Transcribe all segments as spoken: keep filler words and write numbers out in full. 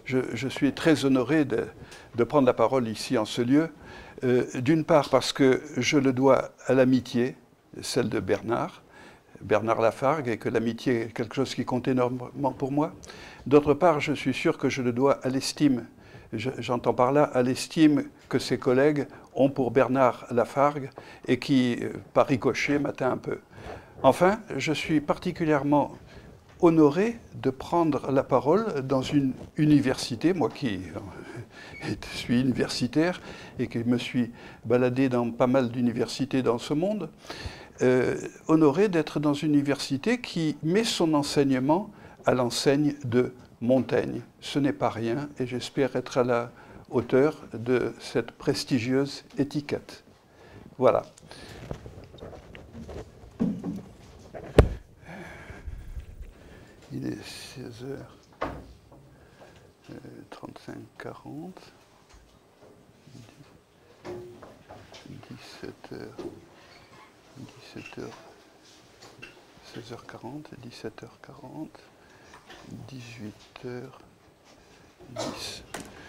je, je suis très honoré de, de prendre la parole ici en ce lieu. Euh, D'une part parce que je le dois à l'amitié, celle de Bernard, Bernard Lafargue, et que l'amitié est quelque chose qui compte énormément pour moi. D'autre part, je suis sûr que je le dois à l'estime. J'entends par là à l'estime que ses collègues ont pour Bernard Lafargue et qui, par ricochet, m'atteint un peu. Enfin, je suis particulièrement honoré de prendre la parole dans une université, moi qui suis universitaire et qui me suis baladé dans pas mal d'universités dans ce monde, euh, honoré d'être dans une université qui met son enseignement à l'enseigne de Montaigne. Ce n'est pas rien et j'espère être à la hauteur de cette prestigieuse étiquette. Voilà. Il est seize heures trente-cinq quarante, dix-sept heures, dix-sept heures, seize heures quarante, dix-sept heures quarante, dix-huit heures dix.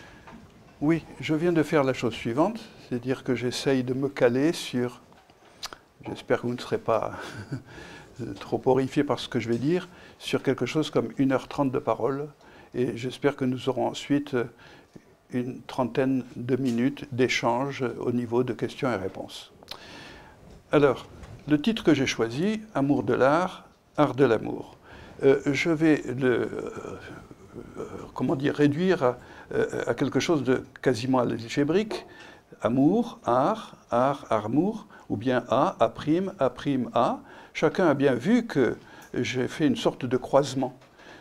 Oui, je viens de faire la chose suivante, c'est-à-dire que j'essaye de me caler sur, j'espère que vous ne serez pas trop horrifié par ce que je vais dire, sur quelque chose comme une heure trente de parole. Et j'espère que nous aurons ensuite une trentaine de minutes d'échange au niveau de questions et réponses. Alors, le titre que j'ai choisi, Amour de l'art, art de l'amour. Euh, je vais le euh, euh, comment dire, réduire à, euh, à quelque chose de quasiment algébrique. Amour, art, art, amour, ou bien A, A', A', A. Chacun a bien vu que j'ai fait une sorte de croisement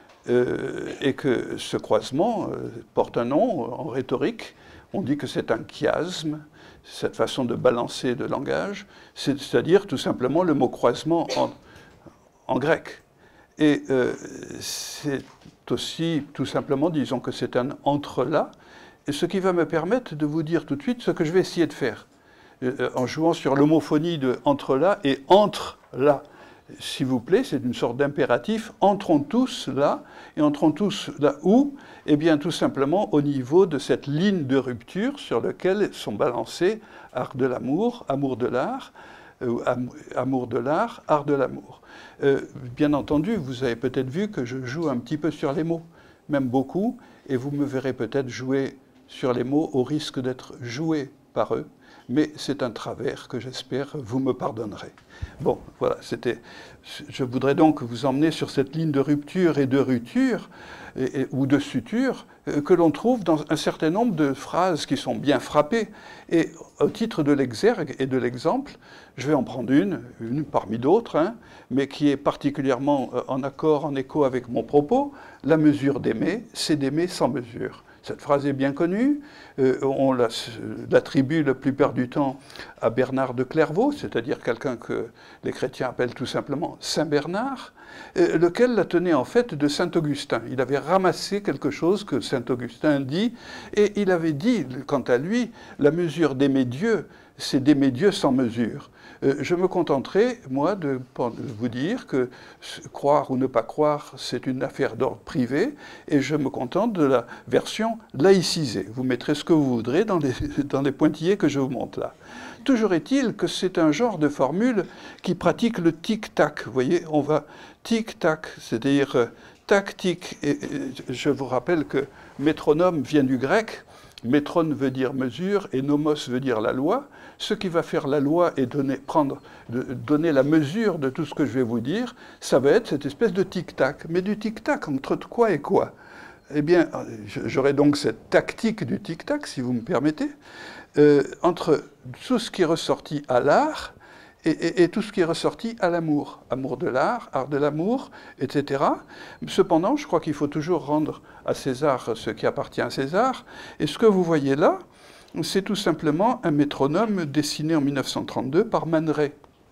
euh, et que ce croisement euh, porte un nom en rhétorique. On dit que c'est un chiasme, cette façon de balancer de langage, c'est-à-dire tout simplement le mot croisement en, en grec. Et euh, c'est aussi tout simplement, disons que c'est un entrelac, et ce qui va me permettre de vous dire tout de suite ce que je vais essayer de faire, euh, en jouant sur l'homophonie de entrelac et entre là. S'il vous plaît, c'est une sorte d'impératif, entrons tous là, et entrons tous là où? Eh bien, tout simplement au niveau de cette ligne de rupture sur laquelle sont balancés art de l'amour, amour de l'art, euh, am amour de l'art, art de l'amour. Euh, bien entendu, vous avez peut-être vu que je joue un petit peu sur les mots, même beaucoup, et vous me verrez peut-être jouer sur les mots au risque d'être joué par eux. Mais c'est un travers que j'espère vous me pardonnerez. Bon, voilà, c'était. Je voudrais donc vous emmener sur cette ligne de rupture et de rupture, et, et, ou de suture, euh, que l'on trouve dans un certain nombre de phrases qui sont bien frappées. Et au titre de l'exergue et de l'exemple, je vais en prendre une, une parmi d'autres, hein, mais qui est particulièrement en accord, en écho avec mon propos. La mesure d'aimer, c'est d'aimer sans mesure. Cette phrase est bien connue, euh, on l'attribue la plupart du temps à Bernard de Clairvaux, c'est-à-dire quelqu'un que les chrétiens appellent tout simplement Saint Bernard, euh, lequel la tenait en fait de Saint Augustin. Il avait ramassé quelque chose que Saint Augustin dit, et il avait dit, quant à lui, la mesure d'aimer Dieu, c'est d'aimer Dieu sans mesure. Euh, je me contenterai, moi, de, de vous dire que croire ou ne pas croire, c'est une affaire d'ordre privé, et je me contente de la version laïcisée. Vous mettrez ce que vous voudrez dans les, dans les pointillés que je vous montre là. Toujours est-il que c'est un genre de formule qui pratique le tic-tac. Vous voyez, on va tic-tac, c'est-à-dire euh, tac-tic. Et, et je vous rappelle que métronome vient du grec. Métron veut dire mesure et nomos veut dire la loi. Ce qui va faire la loi et donner, prendre, de, donner la mesure de tout ce que je vais vous dire, ça va être cette espèce de tic-tac. Mais du tic-tac, entre quoi et quoi? Eh bien, j'aurai donc cette tactique du tic-tac, si vous me permettez, euh, entre tout ce qui est ressorti à l'art et, et, et tout ce qui est ressorti à l'amour. Amour de l'art, art de l'amour, et cetera. Cependant, je crois qu'il faut toujours rendre à César ce qui appartient à César. Et ce que vous voyez là, c'est tout simplement un métronome dessiné en mille neuf cent trente-deux par Man Ray.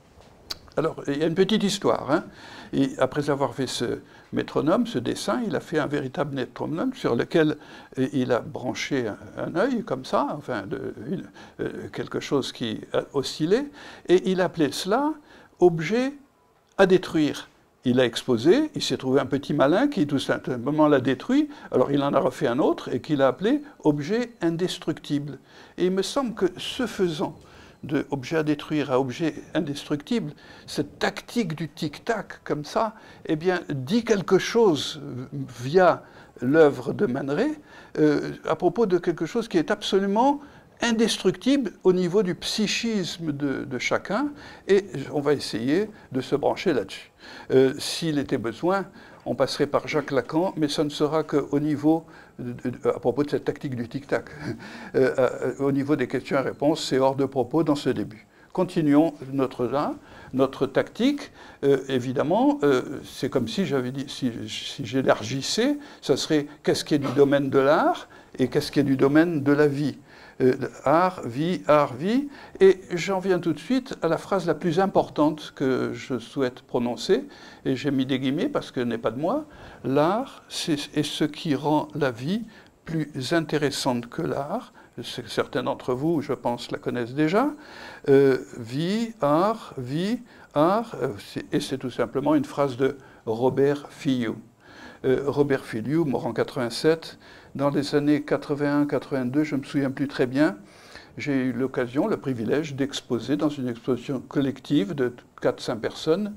Alors, il y a une petite histoire. Hein. Et après avoir fait ce métronome, ce dessin, il a fait un véritable métronome sur lequel il a branché un, un œil, comme ça, enfin, de, une, euh, quelque chose qui a oscillé, et il appelait cela « objet à détruire ». il a exposé, il s'est trouvé un petit malin qui tout simplement l'a détruit, alors il en a refait un autre et qu'il a appelé objet indestructible. Et il me semble que ce faisant, de objet à détruire à objet indestructible, cette tactique du tic-tac comme ça, eh bien, dit quelque chose via l'œuvre de Man Ray euh, à propos de quelque chose qui est absolument indestructible au niveau du psychisme de, de chacun, et on va essayer de se brancher là-dessus. Euh, S'il était besoin, on passerait par Jacques Lacan, mais ça ne sera qu'au niveau, de, de, à propos de cette tactique du tic-tac, euh, euh, au niveau des questions et réponses, c'est hors de propos dans ce début. Continuons notre là, notre tactique. Euh, évidemment, euh, c'est comme si j'avais dit, si, si j'élargissais, ça serait qu'est-ce qui est du domaine de l'art et qu'est-ce qui est du domaine de la vie. Euh, art, vie, art, vie. Et j'en viens tout de suite à la phrase la plus importante que je souhaite prononcer, et j'ai mis des guillemets parce qu'elle n'est pas de moi. L'art est ce qui rend la vie plus intéressante que l'art. Certains d'entre vous, je pense, la connaissent déjà. Euh, vie, art, vie, art, euh, et c'est tout simplement une phrase de Robert Filliou. Euh, Robert Filliou, mort en quatre-vingt-sept, dans les années quatre-vingt-un quatre-vingt-deux, je ne me souviens plus très bien, j'ai eu l'occasion, le privilège d'exposer dans une exposition collective de quatre cinq personnes.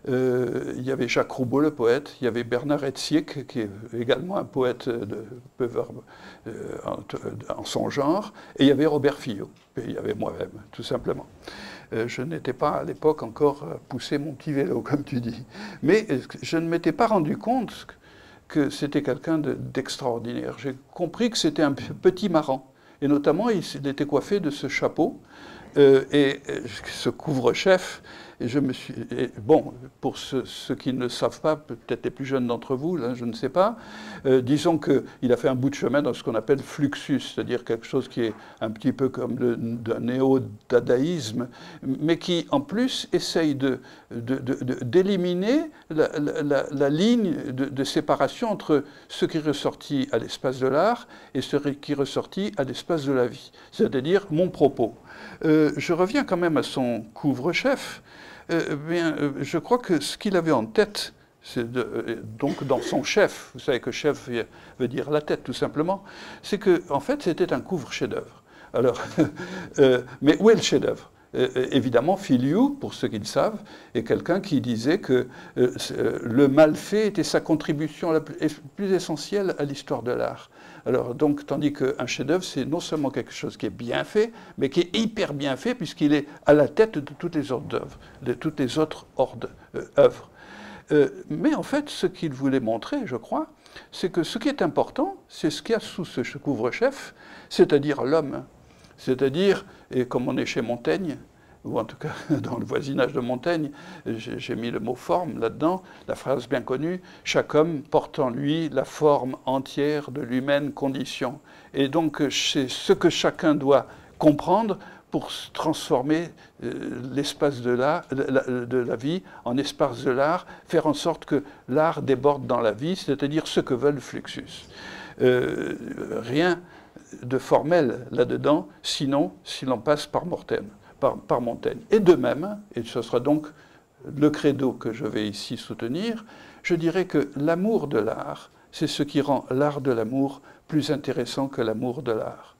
Euh, il y avait Jacques Roubaud, le poète, il y avait Bernard Hetsiek, qui est également un poète de peu verbe euh, en, en son genre, et il y avait Robert Filliou, et il y avait moi-même, tout simplement. Euh, je n'étais pas à l'époque encore poussé mon petit vélo, comme tu dis. Mais je ne m'étais pas rendu compte que c'était quelqu'un d'extraordinaire. J'ai compris que c'était un petit marrant. Et notamment, il était coiffé de ce chapeau euh, et ce couvre-chef. Et je me suis... Et bon, pour ceux, ceux qui ne savent pas, peut-être les plus jeunes d'entre vous, là, je ne sais pas, euh, disons qu'il a fait un bout de chemin dans ce qu'on appelle fluxus, c'est-à-dire quelque chose qui est un petit peu comme le, le néo-dadaïsme, mais qui, en plus, essaye de, de, de, d'éliminer la, la, la, la ligne de, de séparation entre ce qui est ressorti à l'espace de l'art et ce qui est ressorti à l'espace de la vie, c'est-à-dire mon propos. Euh, je reviens quand même à son couvre-chef. Euh, bien, euh, je crois que ce qu'il avait en tête, c'est de, euh, donc dans son chef, vous savez que chef veut dire la tête tout simplement, c'est que en fait c'était un couvre-chef-d'œuvre. Alors, euh, mais où est le chef-d'œuvre? Euh, évidemment, Filliou, pour ceux qui le savent, est quelqu'un qui disait que euh, le mal fait était sa contribution la plus, plus essentielle à l'histoire de l'art. Alors, donc, tandis qu'un chef-d'œuvre, c'est non seulement quelque chose qui est bien fait, mais qui est hyper bien fait, puisqu'il est à la tête de toutes les autres œuvres, de toutes les autres ordres, euh, œuvres. Euh, mais en fait, ce qu'il voulait montrer, je crois, c'est que ce qui est important, c'est ce qu'il y a sous ce couvre-chef, c'est-à-dire l'homme. C'est-à-dire, et comme on est chez Montaigne, ou en tout cas dans le voisinage de Montaigne, j'ai mis le mot forme là-dedans, la phrase bien connue, « Chaque homme porte en lui la forme entière de l'humaine condition ». Et donc c'est ce que chacun doit comprendre pour transformer euh, l'espace de, de, de la vie en espace de l'art, faire en sorte que l'art déborde dans la vie, c'est-à-dire ce que veut le Fluxus. Euh, rien de formel là-dedans, sinon si l'on passe par Montaigne. Par, par Montaigne. Et de même, et ce sera donc le credo que je vais ici soutenir, je dirais que l'amour de l'art, c'est ce qui rend l'art de l'amour plus intéressant que l'amour de l'art.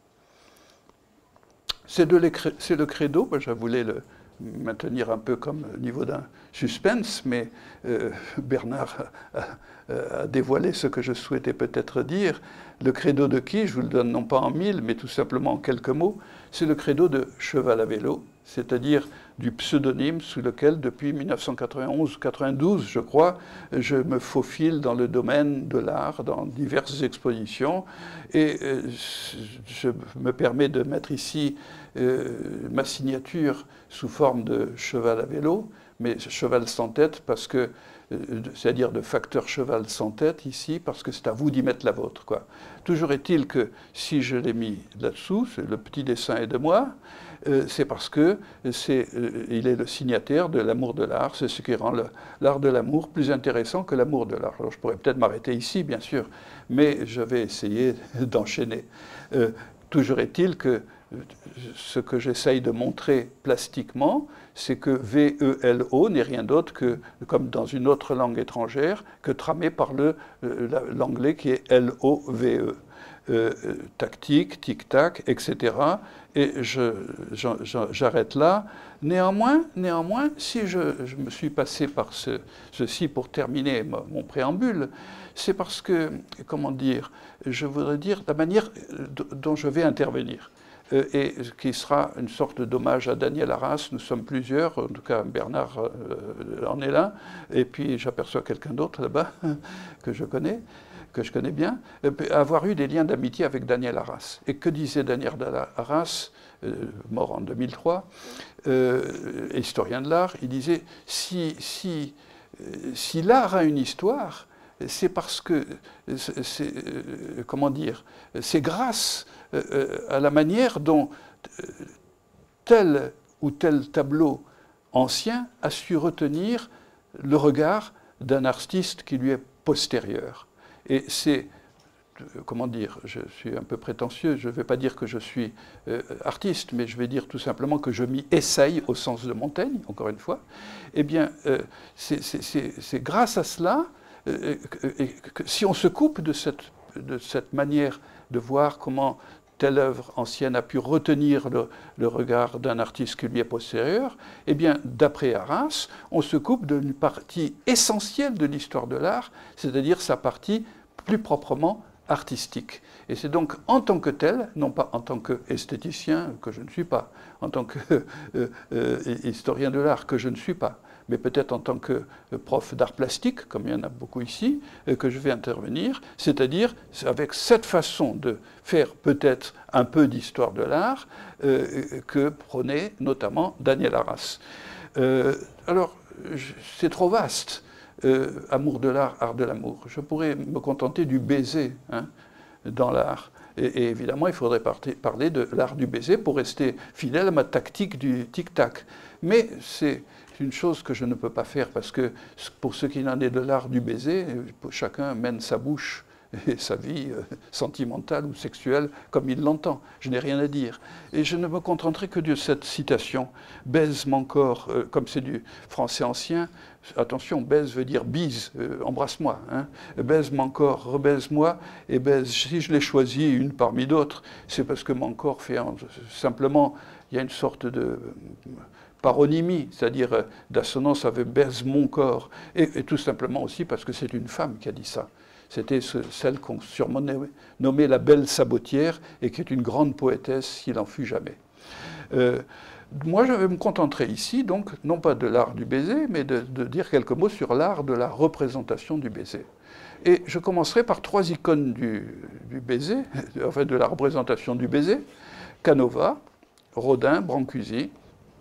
C'est le credo, ben je voulais le maintenir un peu comme au niveau d'un suspense, mais euh, Bernard a, a, a dévoilé ce que je souhaitais peut-être dire. Le credo de qui? Je vous le donne non pas en mille, mais tout simplement en quelques mots. C'est le credo de Cheval à vélo, c'est-à-dire du pseudonyme sous lequel, depuis mille neuf cent quatre-vingt-onze quatre-vingt-douze, je crois, je me faufile dans le domaine de l'art, dans diverses expositions, et euh, je me permets de mettre ici euh, ma signature sous forme de cheval à vélo, mais cheval sans tête, parce que, euh, c'est-à-dire de facteur cheval sans tête ici, parce que c'est à vous d'y mettre la vôtre, quoi. Toujours est-il que si je l'ai mis là-dessous, le petit dessin est de moi, euh, c'est parce que c'est, euh, il est le signataire de l'amour de l'art, c'est ce qui rend l'art de l'amour plus intéressant que l'amour de l'art. Alors je pourrais peut-être m'arrêter ici, bien sûr, mais je vais essayer d'enchaîner. Euh, toujours est-il que ce que j'essaye de montrer plastiquement, c'est que V E L O n'est rien d'autre que, comme dans une autre langue étrangère, que tramé par l'anglais qui est L O V E. Euh, tactique, tic-tac, et cetera. Et j'arrête là. Néanmoins, néanmoins si je, je me suis passé par ce, ceci pour terminer mon préambule, c'est parce que, comment dire, je voudrais dire la manière dont je vais intervenir. Euh, et qui sera une sorte d'hommage à Daniel Arras. Nous sommes plusieurs, en tout cas Bernard euh, en est là, et puis j'aperçois quelqu'un d'autre là-bas que je connais. que je connais bien, avoir eu des liens d'amitié avec Daniel Arras. Et que disait Daniel Arras, euh, mort en deux mille trois, euh, historien de l'art, il disait si, si, euh, si l'art a une histoire, c'est parce que, c'est, euh, comment dire, c'est grâce euh, à la manière dont euh, tel ou tel tableau ancien a su retenir le regard d'un artiste qui lui est postérieur. Et c'est, comment dire, je suis un peu prétentieux, je ne vais pas dire que je suis euh, artiste, mais je vais dire tout simplement que je m'y essaye au sens de Montaigne, encore une fois. Eh bien, euh, c'est grâce à cela, euh, que, que, si on se coupe de cette, de cette manière de voir comment telle œuvre ancienne a pu retenir le, le regard d'un artiste qui lui est postérieur, eh bien, d'après Arras, on se coupe d'une partie essentielle de l'histoire de l'art, c'est-à-dire sa partie plus proprement artistique. Et c'est donc en tant que tel, non pas en tant qu'esthéticien, que je ne suis pas, en tant que euh, euh, historien de l'art, que je ne suis pas, mais peut-être en tant que prof d'art plastique, comme il y en a beaucoup ici, que je vais intervenir, c'est-à-dire avec cette façon de faire peut-être un peu d'histoire de l'art euh, que prônait notamment Daniel Arras. Euh, alors, c'est trop vaste. Euh, amour de l'art, art de l'amour. Je pourrais me contenter du baiser hein, dans l'art. Et, et évidemment, il faudrait parler de l'art du baiser pour rester fidèle à ma tactique du tic-tac. Mais c'est une chose que je ne peux pas faire parce que pour ce qui en est de l'art du baiser, chacun mène sa bouche et sa vie euh, sentimentale ou sexuelle comme il l'entend. Je n'ai rien à dire. Et je ne me contenterai que de cette citation. Baise mon corps, euh, comme c'est du français ancien. Attention, baise veut dire bise, euh, embrasse-moi. Hein. Baise mon corps, rebaise-moi, et baise. Si je l'ai choisi une parmi d'autres, c'est parce que mon corps fait un, simplement, il y a une sorte de paronymie, c'est-à-dire euh, d'assonance avec baise mon corps, et, et tout simplement aussi parce que c'est une femme qui a dit ça. C'était ce, celle qu'on surnommait la belle sabotière et qui est une grande poétesse s'il en fut jamais. Euh, moi, je vais me contenterai ici, donc, non pas de l'art du baiser, mais de, de dire quelques mots sur l'art de la représentation du baiser. Et je commencerai par trois icônes du, du baiser, enfin de la représentation du baiser. Canova, Rodin, Brancusi,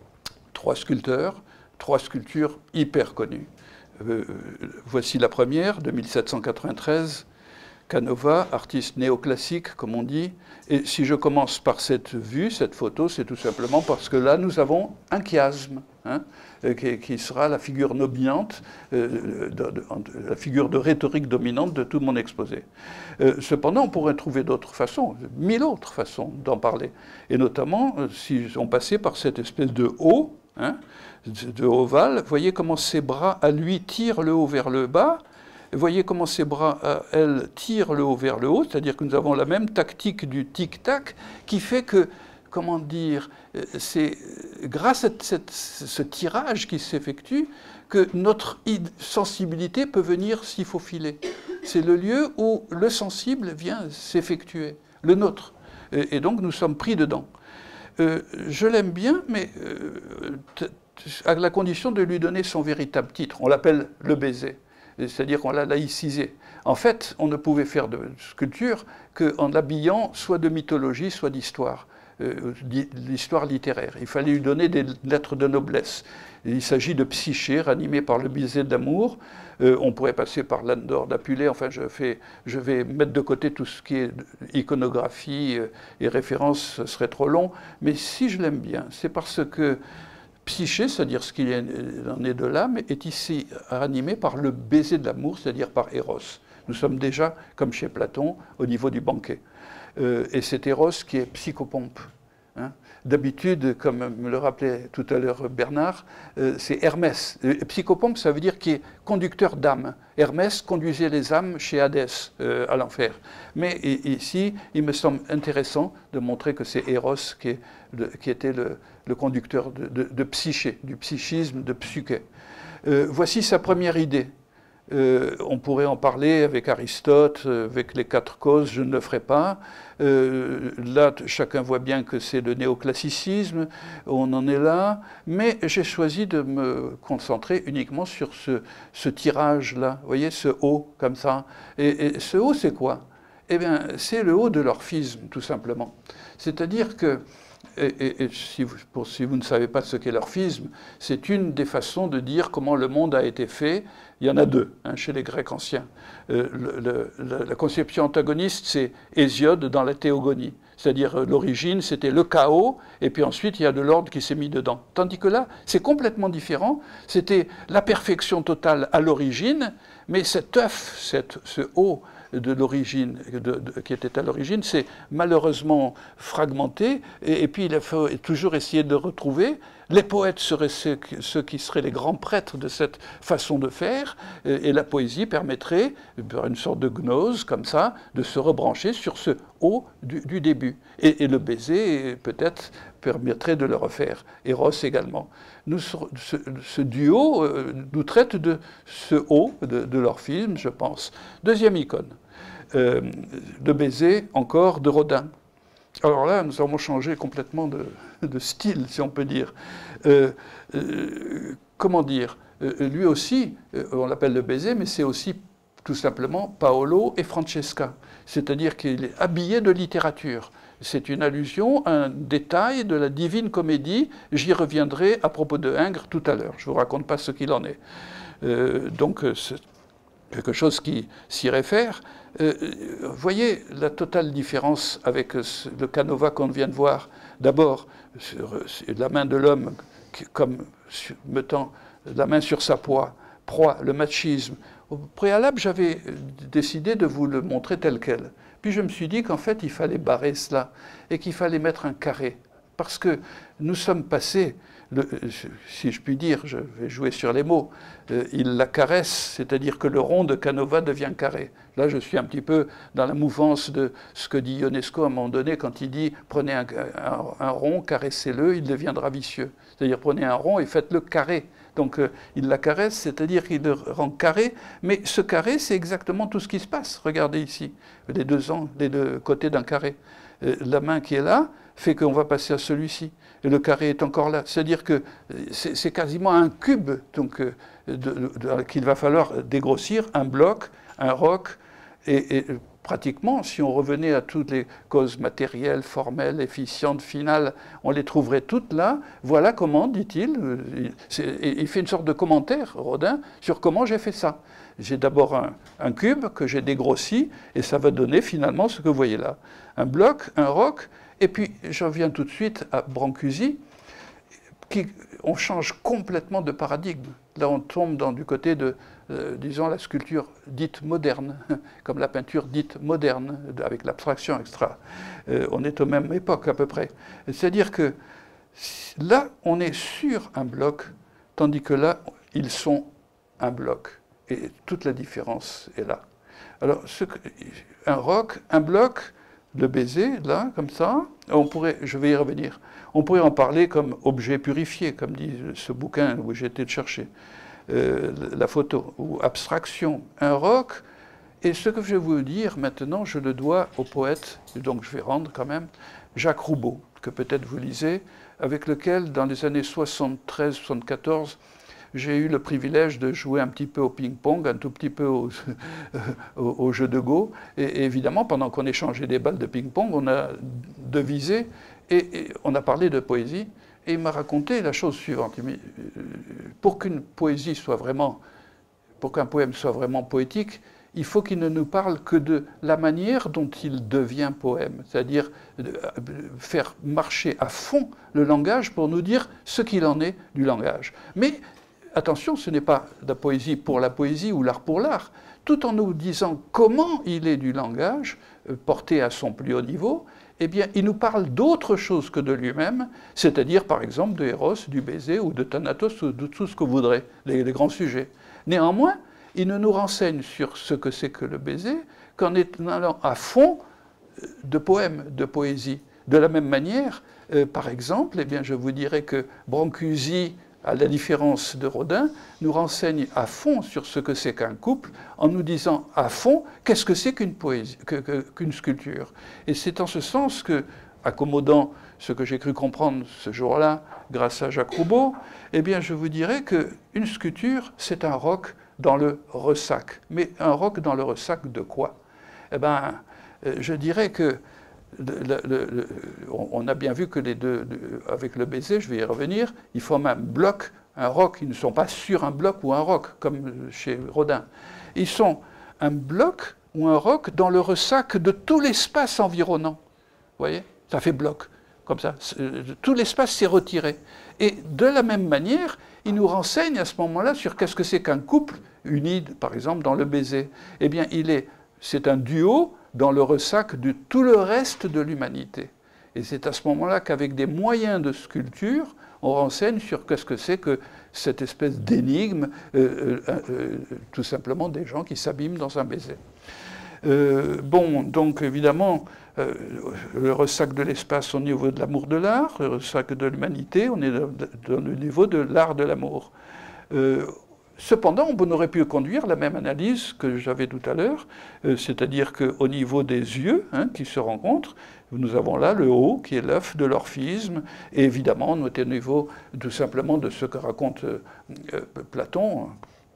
trois sculpteurs, trois sculptures hyper connues. Euh, voici la première, de mille sept cent quatre-vingt-treize, Canova, artiste néoclassique, comme on dit. Et si je commence par cette vue, cette photo, c'est tout simplement parce que là, nous avons un chiasme, hein, qui, qui sera la figure dominante, euh, de, de, la figure de rhétorique dominante de tout mon exposé. Euh, cependant, on pourrait trouver d'autres façons, mille autres façons d'en parler. Et notamment, si on passait par cette espèce de haut, hein, de ovale, voyez comment ses bras à lui tirent le haut vers le bas, voyez comment ses bras à elle tirent le haut vers le haut, c'est-à-dire que nous avons la même tactique du tic-tac qui fait que, comment dire, c'est grâce à cette, ce tirage qui s'effectue que notre sensibilité peut venir s'y faufiler. C'est le lieu où le sensible vient s'effectuer, le nôtre. Et, et donc nous sommes pris dedans. Euh, je l'aime bien, mais euh, à la condition de lui donner son véritable titre. On l'appelle le baiser, c'est-à-dire qu'on l'a laïcisé. En fait, on ne pouvait faire de sculpture qu'en l'habillant soit de mythologie, soit d'histoire, euh, l'histoire littéraire. Il fallait lui donner des lettres de noblesse. Il s'agit de Psyché, ranimée par le baiser d'amour. Euh, on pourrait passer par Landor d'Apulée. Enfin, je, fais, je vais mettre de côté tout ce qui est iconographie et référence, ce serait trop long. Mais si je l'aime bien, c'est parce que Psyché, c'est-à-dire ce qu'il en est de l'âme, est ici ranimé par le baiser de l'amour, c'est-à-dire par Eros. Nous sommes déjà, comme chez Platon, au niveau du banquet. Euh, et c'est Eros qui est psychopompe. Hein. D'habitude, comme me le rappelait tout à l'heure Bernard, euh, c'est Hermès. Euh, psychopompe, ça veut dire qui est conducteur d'âmes. Hermès conduisait les âmes chez Hadès, euh, à l'enfer. Mais ici, il me semble intéressant de montrer que c'est Eros qui, est le, qui était le, le conducteur de, de, de Psyché, du psychisme de Psyché. Euh, voici sa première idée. Euh, on pourrait en parler avec Aristote, avec les quatre causes, je ne le ferai pas. Euh, là, chacun voit bien que c'est le néoclassicisme, on en est là, mais j'ai choisi de me concentrer uniquement sur ce, ce tirage-là, vous voyez, ce haut, comme ça. Et, et ce haut, c'est quoi? Eh bien, c'est le haut de l'orphisme, tout simplement. C'est-à-dire que, et, et, et si, vous, pour, si vous ne savez pas ce qu'est l'orphisme, c'est une des façons de dire comment le monde a été fait. Il y en a deux hein, chez les Grecs anciens. Euh, le, le, la conception antagoniste, c'est Hésiode dans la Théogonie. C'est-à-dire l'origine, c'était le chaos, et puis ensuite il y a de l'ordre qui s'est mis dedans. Tandis que là, c'est complètement différent. C'était la perfection totale à l'origine, mais cet œuf, cette, ce haut de l'origine, qui était à l'origine, c'est malheureusement fragmenté, et, et puis il faut toujours essayer de le retrouver. Les poètes seraient ceux, ceux qui seraient les grands prêtres de cette façon de faire, et, et la poésie permettrait, par une sorte de gnose comme ça, de se rebrancher sur ce haut du, du début. Et, et le baiser, peut-être, permettrait de le refaire. Eros également. Nous, ce, ce duo euh, nous traite de ce haut de, de l'orphisme, je pense. Deuxième icône, euh, le baiser, encore, de Rodin. Alors là, nous avons changé complètement de, de style, si on peut dire. Euh, euh, comment dire euh, Lui aussi, euh, on l'appelle le baiser, mais c'est aussi tout simplement Paolo et Francesca. C'est-à-dire qu'il est habillé de littérature. C'est une allusion à un détail de la Divine Comédie. J'y reviendrai à propos de Ingres tout à l'heure. Je ne vous raconte pas ce qu'il en est. Euh, donc, c'est quelque chose qui s'y réfère. Euh, voyez la totale différence avec le Canova qu'on vient de voir. D'abord, la main de l'homme comme mettant la main sur sa proie, proie, le machisme. Au préalable, j'avais décidé de vous le montrer tel quel. Puis je me suis dit qu'en fait, il fallait barrer cela et qu'il fallait mettre un carré. Parce que nous sommes passés, le, si je puis dire, je vais jouer sur les mots, euh, il la caresse, c'est-à-dire que le rond de Canova devient carré. Là, je suis un petit peu dans la mouvance de ce que dit Ionesco à un moment donné quand il dit « prenez un, un, un rond, caressez-le, il deviendra vicieux ». C'est-à-dire prenez un rond et faites-le carré. Donc euh, il la caresse, c'est-à-dire qu'il le rend carré, mais ce carré, c'est exactement tout ce qui se passe. Regardez ici, les deux, ans, les deux côtés d'un carré. Euh, la main qui est là fait qu'on va passer à celui-ci. Et le carré est encore là. C'est-à-dire que c'est quasiment un cube donc, euh, qu'il va falloir dégrossir, un bloc, un roc, et, et pratiquement, si on revenait à toutes les causes matérielles, formelles, efficientes, finales, on les trouverait toutes là. Voilà comment, dit-il, il fait une sorte de commentaire, Rodin, sur comment j'ai fait ça. J'ai d'abord un, un cube que j'ai dégrossi, et ça va donner finalement ce que vous voyez là. Un bloc, un roc, et puis je reviens tout de suite à Brancusi, qui, on change complètement de paradigme. Là, on tombe dans du côté de, euh, disons, la sculpture dite moderne, comme la peinture dite moderne, avec l'abstraction extra. Euh, on est aux mêmes époques à peu près. C'est-à-dire que là, on est sur un bloc, tandis que là, ils sont un bloc. Et toute la différence est là. Alors, ce que, un roc, un bloc, le baiser, là, comme ça, on pourrait, je vais y revenir, on pourrait en parler comme objet purifié, comme dit ce bouquin où j'ai été le chercher, euh, la photo, ou abstraction, un roc. Et ce que je vais vous dire maintenant, je le dois au poète, donc je vais rendre quand même, Jacques Roubaud, que peut-être vous lisez, avec lequel, dans les années soixante-treize soixante-quatorze, j'ai eu le privilège de jouer un petit peu au ping-pong, un tout petit peu au, au, au jeu de go. Et, et évidemment, pendant qu'on échangeait des balles de ping-pong, on a devisé et, et on a parlé de poésie. Et il m'a raconté la chose suivante. Il dit, pour qu'une poésie soit vraiment, pour qu'un poème soit vraiment poétique, il faut qu'il ne nous parle que de la manière dont il devient poème, c'est-à-dire faire marcher à fond le langage pour nous dire ce qu'il en est du langage. Mais attention, ce n'est pas la poésie pour la poésie ou l'art pour l'art. tout en nous disant comment il est du langage, euh, porté à son plus haut niveau, eh bien, il nous parle d'autre chose que de lui-même, c'est-à-dire, par exemple, de Eros, du baiser, ou de Thanatos, ou de tout ce que vous voudrez, les, les grands sujets. Néanmoins, il ne nous renseigne sur ce que c'est que le baiser qu'en allant à fond de poèmes, de poésie. De la même manière, euh, par exemple, eh bien, je vous dirais que Brancusi, à la différence de Rodin, nous renseigne à fond sur ce que c'est qu'un couple, en nous disant à fond qu'est-ce que c'est qu'une poésie, que, que, qu'une sculpture. Et c'est en ce sens que, accommodant ce que j'ai cru comprendre ce jour-là, grâce à Jacques Roubaud, eh bien, je vous dirais qu'une sculpture, c'est un roc dans le ressac. Mais un roc dans le ressac de quoi? Eh bien, je dirais que Le, le, le, on a bien vu que les deux, avec le baiser, je vais y revenir, ils forment un bloc, un roc. Ils ne sont pas sur un bloc ou un roc, comme chez Rodin. Ils sont un bloc ou un roc dans le ressac de tout l'espace environnant. Vous voyez? Ça fait bloc, comme ça. Tout l'espace s'est retiré. Et de la même manière, il nous renseigne à ce moment-là sur qu'est-ce que c'est qu'un couple uni, par exemple, dans le baiser. Eh bien, il est, c'est un duo dans le ressac de tout le reste de l'humanité. Et c'est à ce moment-là qu'avec des moyens de sculpture, on renseigne sur qu'est-ce que c'est que cette espèce d'énigme, euh, euh, euh, tout simplement des gens qui s'abîment dans un baiser. Euh, bon, donc évidemment, euh, le ressac de l'espace au niveau de l'amour de l'art, le ressac de l'humanité, on est dans le niveau de l'art de l'amour. Euh, Cependant, on aurait pu conduire la même analyse que j'avais tout à l'heure, euh, c'est-à-dire qu'au niveau des yeux hein, qui se rencontrent, nous avons là le haut qui est l'œuf de l'orphisme, et évidemment, on est au niveau tout simplement de ce que raconte euh, euh, Platon.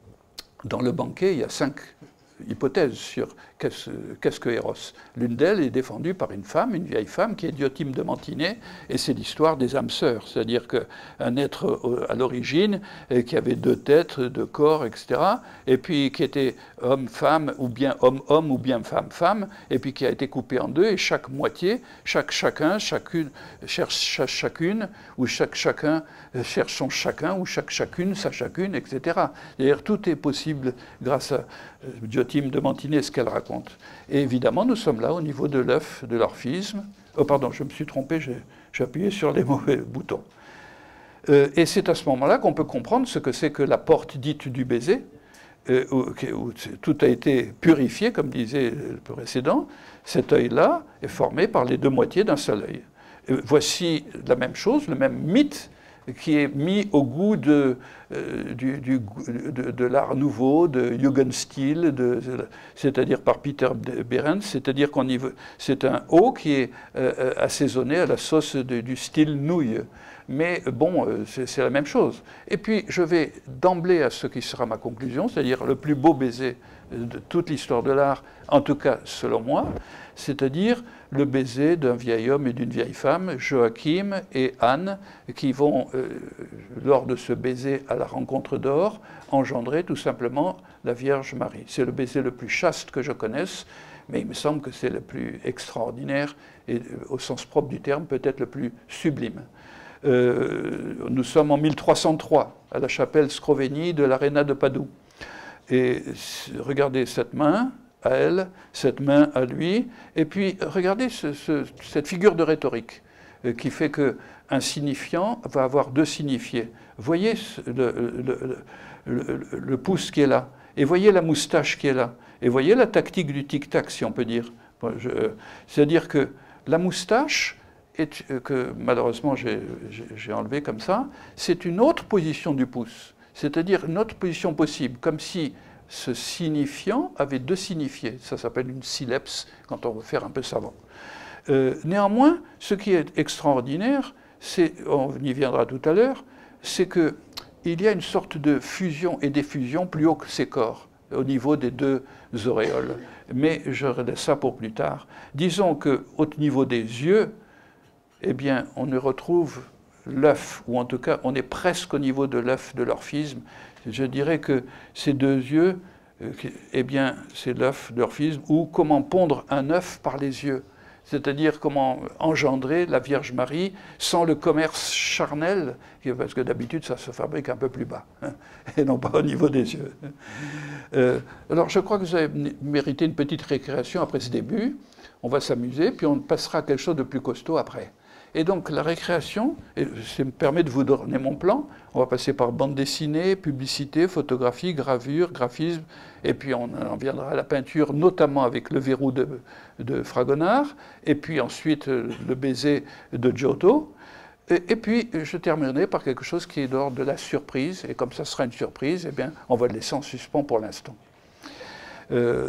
Dans le banquet, il y a cinq hypothèses sur qu'est-ce qu'est-ce que Eros. L'une d'elles est défendue par une femme, une vieille femme, qui est Diotime de Mantinet, et c'est l'histoire des âmes sœurs, c'est-à-dire qu'un être à l'origine qui avait deux têtes, deux corps, et cetera, et puis qui était homme-femme, ou bien homme-homme, ou bien femme-femme, et puis qui a été coupé en deux, et chaque moitié, chaque chacun, chacune, cherche chacune, ou chaque chacun cherche son chacun, ou chaque chacune sa chacune, et cetera. C'est-à-dire tout est possible grâce à Diotime de Mantinet, ce qu'elle raconte. Et évidemment, nous sommes là au niveau de l'œuf de l'orphisme. Oh, pardon, je me suis trompé, j'ai appuyé sur les mauvais boutons. Euh, et c'est à ce moment-là qu'on peut comprendre ce que c'est que la porte dite du baiser, euh, où, où tout a été purifié, comme disait le précédent. Cet œil-là est formé par les deux moitiés d'un seul œil. Et voici la même chose, le même mythe, qui est mis au goût de, euh, du, du, de, de l'art nouveau, de Jugendstil, c'est-à-dire par Peter Behrens, c'est-à-dire qu'on y veut, c'est un haut qui est euh, assaisonné à la sauce de, du style nouille. Mais bon, euh, c'est la même chose. Et puis, je vais d'emblée à ce qui sera ma conclusion, c'est-à-dire le plus beau baiser de toute l'histoire de l'art, en tout cas selon moi, c'est-à-dire le baiser d'un vieil homme et d'une vieille femme, Joachim et Anne, qui vont, euh, lors de ce baiser à la rencontre d'or, engendrer tout simplement la Vierge Marie. C'est le baiser le plus chaste que je connaisse, mais il me semble que c'est le plus extraordinaire et, au sens propre du terme, peut-être le plus sublime. Euh, nous sommes en mille trois cent trois, à la chapelle Scrovegni de l'Arena de Padoue. Et regardez cette main à elle, cette main à lui, et puis regardez ce, ce, cette figure de rhétorique euh, qui fait qu'un signifiant va avoir deux signifiés. Voyez le, le, le, le, le pouce qui est là, et voyez la moustache qui est là, et voyez la tactique du tic-tac, si on peut dire. C'est-à-dire que la moustache, est, que malheureusement j'ai enlevé comme ça, c'est une autre position du pouce. C'est-à-dire une autre position possible, comme si ce signifiant avait deux signifiés. Ça s'appelle une sylepse, quand on veut faire un peu savant. Euh, néanmoins, ce qui est extraordinaire, c'est, on y viendra tout à l'heure, c'est qu'il y a une sorte de fusion et d'effusion plus haut que ces corps, au niveau des deux auréoles. Mais je laisse ça pour plus tard. Disons qu'au niveau des yeux, eh bien, on y retrouve l'œuf, ou en tout cas, on est presque au niveau de l'œuf de l'orphisme. Je dirais que ces deux yeux, eh bien, c'est l'œuf de l'orphisme, ou comment pondre un œuf par les yeux. c'est-à-dire comment engendrer la Vierge Marie sans le commerce charnel, parce que d'habitude ça se fabrique un peu plus bas, hein, et non pas au niveau des yeux. Euh, alors je crois que vous avez mérité une petite récréation après ce début, on va s'amuser, puis on passera à quelque chose de plus costaud après. Et donc la récréation, et ça me permet de vous donner mon plan, on va passer par bande dessinée, publicité, photographie, gravure, graphisme, et puis on en viendra à la peinture, notamment avec le verrou de, de Fragonard, et puis ensuite le baiser de Giotto. Et, et puis je terminerai par quelque chose qui est de l'ordre de la surprise, et comme ça sera une surprise, eh bien, on va le laisser en suspens pour l'instant. Euh,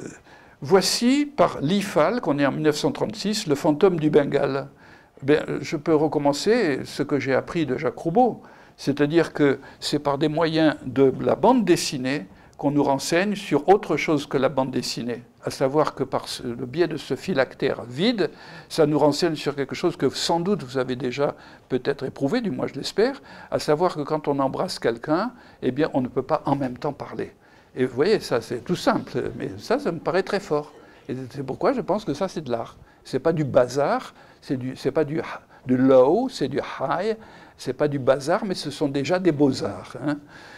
voici, par Lee Falk, on est en mille neuf cent trente-six, le fantôme du Bengale. Bien, je peux recommencer ce que j'ai appris de Jacques Roubaud, c'est-à-dire que c'est par des moyens de la bande dessinée qu'on nous renseigne sur autre chose que la bande dessinée, à savoir que par le biais de ce phylactère vide, ça nous renseigne sur quelque chose que sans doute vous avez déjà peut-être éprouvé, du moins je l'espère, à savoir que quand on embrasse quelqu'un, eh bien on ne peut pas en même temps parler. Et vous voyez, ça c'est tout simple, mais ça, ça me paraît très fort. Et c'est pourquoi je pense que ça c'est de l'art. C'est pas du bazar, c'est pas du, du low, c'est du high, c'est pas du bazar, mais ce sont déjà des beaux-arts. Hein.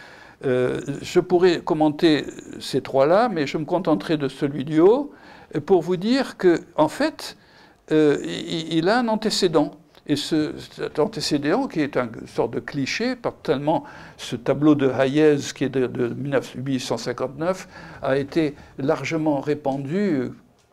Euh, je pourrais commenter ces trois-là, mais je me contenterai de celui du haut pour vous dire qu'en en fait, euh, il, il a un antécédent. Et ce, cet antécédent, qui est une sorte de cliché, par tellement ce tableau de Hayez, qui est de, de mille huit cent cinquante-neuf, a été largement répandu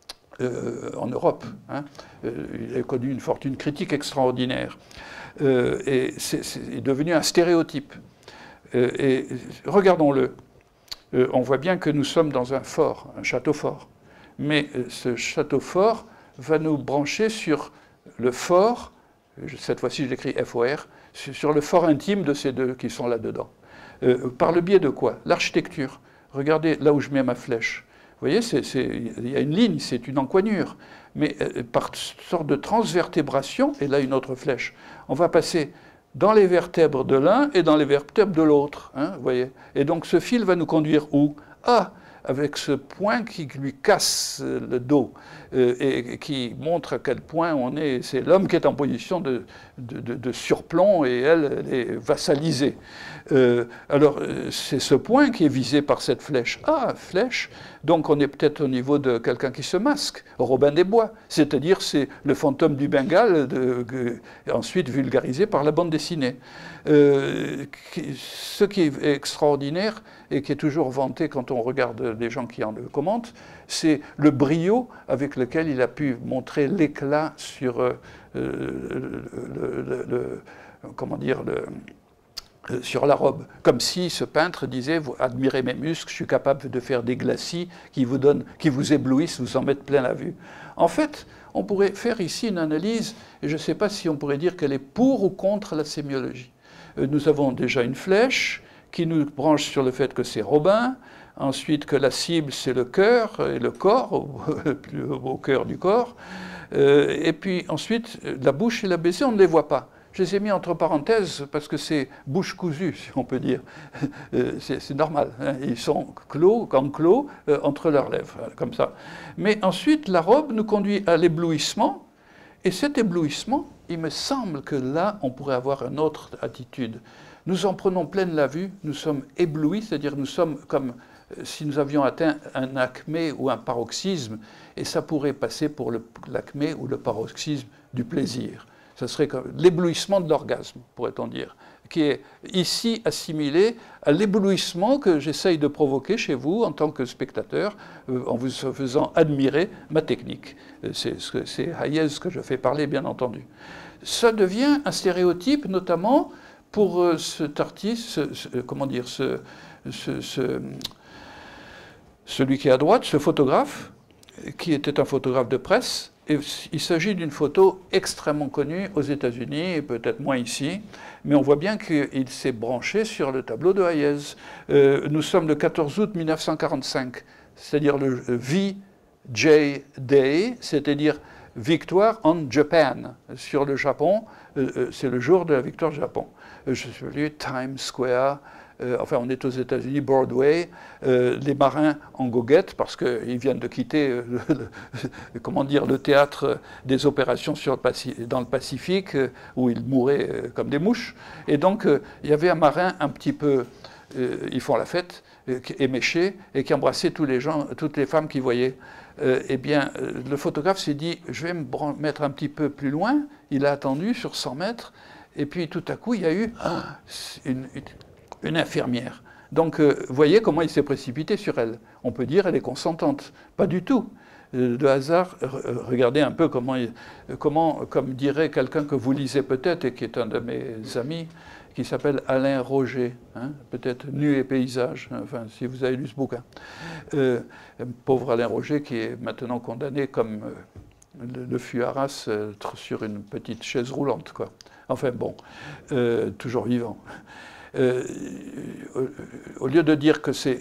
Euh, en Europe. Hein. Euh, il a connu une fortune critique extraordinaire. Euh, et c'est devenu un stéréotype. Euh, et regardons-le. Euh, on voit bien que nous sommes dans un fort, un château fort. Mais euh, ce château fort va nous brancher sur le fort, cette fois-ci je l'écris F O R, sur le fort intime de ces deux qui sont là-dedans. Euh, par le biais de quoi? L'architecture. Regardez là où je mets ma flèche. Vous voyez, c'est, c'est, il y a une ligne, c'est une encoignure. Mais euh, par sorte de transvertébration, et là une autre flèche, on va passer dans les vertèbres de l'un et dans les vertèbres de l'autre. Hein, vous voyez. Et donc ce fil va nous conduire où? Ah, avec ce point qui lui casse le dos euh, et qui montre à quel point on est. C'est l'homme qui est en position de, de, de, de surplomb et elle, elle est vassalisée. Euh, alors, c'est ce point qui est visé par cette flèche. Ah, flèche, donc on est peut-être au niveau de quelqu'un qui se masque, Robin des Bois, c'est-à-dire c'est le fantôme du Bengale, de, de, ensuite vulgarisé par la bande dessinée. Euh, qui, ce qui est extraordinaire et qui est toujours vanté quand on regarde des gens qui en le commentent, c'est le brio avec lequel il a pu montrer l'éclat sur euh, le, le, le, le, comment dire, le, sur la robe, comme si ce peintre disait « vous admirez mes muscles, je suis capable de faire des glacis qui vous, donnent, qui vous éblouissent, vous en mettent plein la vue ». En fait, on pourrait faire ici une analyse, et je ne sais pas si on pourrait dire qu'elle est pour ou contre la sémiologie. Nous avons déjà une flèche qui nous branche sur le fait que c'est Robin, ensuite que la cible c'est le cœur et le corps, au, au cœur du corps, et puis ensuite la bouche et la baiser, on ne les voit pas. Je les ai mis entre parenthèses parce que c'est bouche cousue, si on peut dire. C'est normal, hein. Ils sont clos, enclos euh, entre leurs lèvres, comme ça. Mais ensuite, la robe nous conduit à l'éblouissement, et cet éblouissement, il me semble que là, on pourrait avoir une autre attitude. Nous en prenons pleine la vue, nous sommes éblouis, c'est-à-dire nous sommes comme si nous avions atteint un acmé ou un paroxysme, et ça pourrait passer pour l'acmé ou le paroxysme du plaisir. Ce serait l'éblouissement de l'orgasme, pourrait-on dire, qui est ici assimilé à l'éblouissement que j'essaye de provoquer chez vous en tant que spectateur, euh, en vous faisant admirer ma technique. C'est Hayez que je fais parler, bien entendu. Ça devient un stéréotype, notamment pour euh, cet artiste, ce, ce, comment dire, ce, ce, ce, celui qui est à droite, ce photographe, qui était un photographe de presse. Et il s'agit d'une photo extrêmement connue aux États-Unis, et peut-être moins ici, mais on voit bien qu'il s'est branché sur le tableau de Hayez. Euh, nous sommes le quatorze août mille neuf cent quarante-cinq, c'est-à-dire le V J Day, c'est-à-dire Victoire on Japan, sur le Japon, euh, c'est le jour de la victoire du Japon. Je suis venu Times Square, euh, enfin on est aux États-Unis, Broadway, euh, les marins en goguette, parce qu'ils viennent de quitter euh, le, le, comment dire, le théâtre des opérations sur le dans le Pacifique, euh, où ils mouraient euh, comme des mouches. Et donc euh, il y avait un marin un petit peu, euh, ils font la fête, euh, éméché, et qui embrassait tous les gens, toutes les femmes qu'il voyait. Euh, eh bien, euh, le photographe s'est dit, je vais me mettre un petit peu plus loin. Il a attendu sur cent mètres, et puis tout à coup, il y a eu ah, une, une, une infirmière. Donc, euh, vous voyez comment il s'est précipité sur elle. On peut dire elle est consentante. Pas du tout. Euh, de hasard, regardez un peu comment, il, comment comme dirait quelqu'un que vous lisez peut-être, et qui est un de mes amis, qui s'appelle Alain Roger, hein, peut-être Nu et paysage, enfin, si vous avez lu ce bouquin. Euh, pauvre Alain Roger, qui est maintenant condamné comme euh, le, le fut Arras euh, sur une petite chaise roulante, quoi. Enfin bon, euh, toujours vivant. Euh, au, au lieu de dire que c'est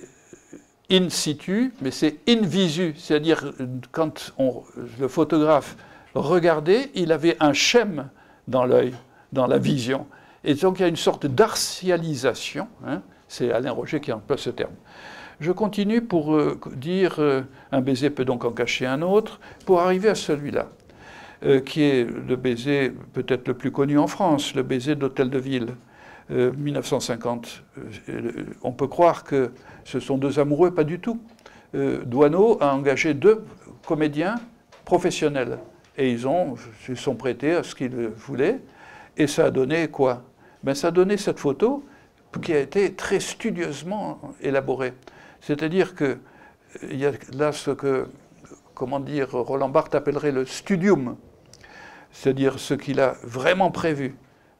in situ, mais c'est in visu, c'est-à-dire quand on, le photographe regardait, il avait un schème dans l'œil, dans la vision. Et donc il y a une sorte d'artialisation, hein, c'est Alain Roger qui emploie ce terme. Je continue pour euh, dire euh, un baiser peut donc en cacher un autre, pour arriver à celui-là, euh, qui est le baiser peut-être le plus connu en France, le baiser d'Hôtel de Ville, euh, mille neuf cent cinquante. Euh, on peut croire que ce sont deux amoureux, pas du tout. Euh, Doisneau a engagé deux comédiens professionnels, et ils ont, ils sont prêtés à ce qu'ils voulaient, et ça a donné quoi? Ben, ça a donné cette photo qui a été très studieusement élaborée. C'est-à-dire qu'il y a là ce que, comment dire, Roland Barthes appellerait le studium, c'est-à-dire ce qu'il a vraiment prévu.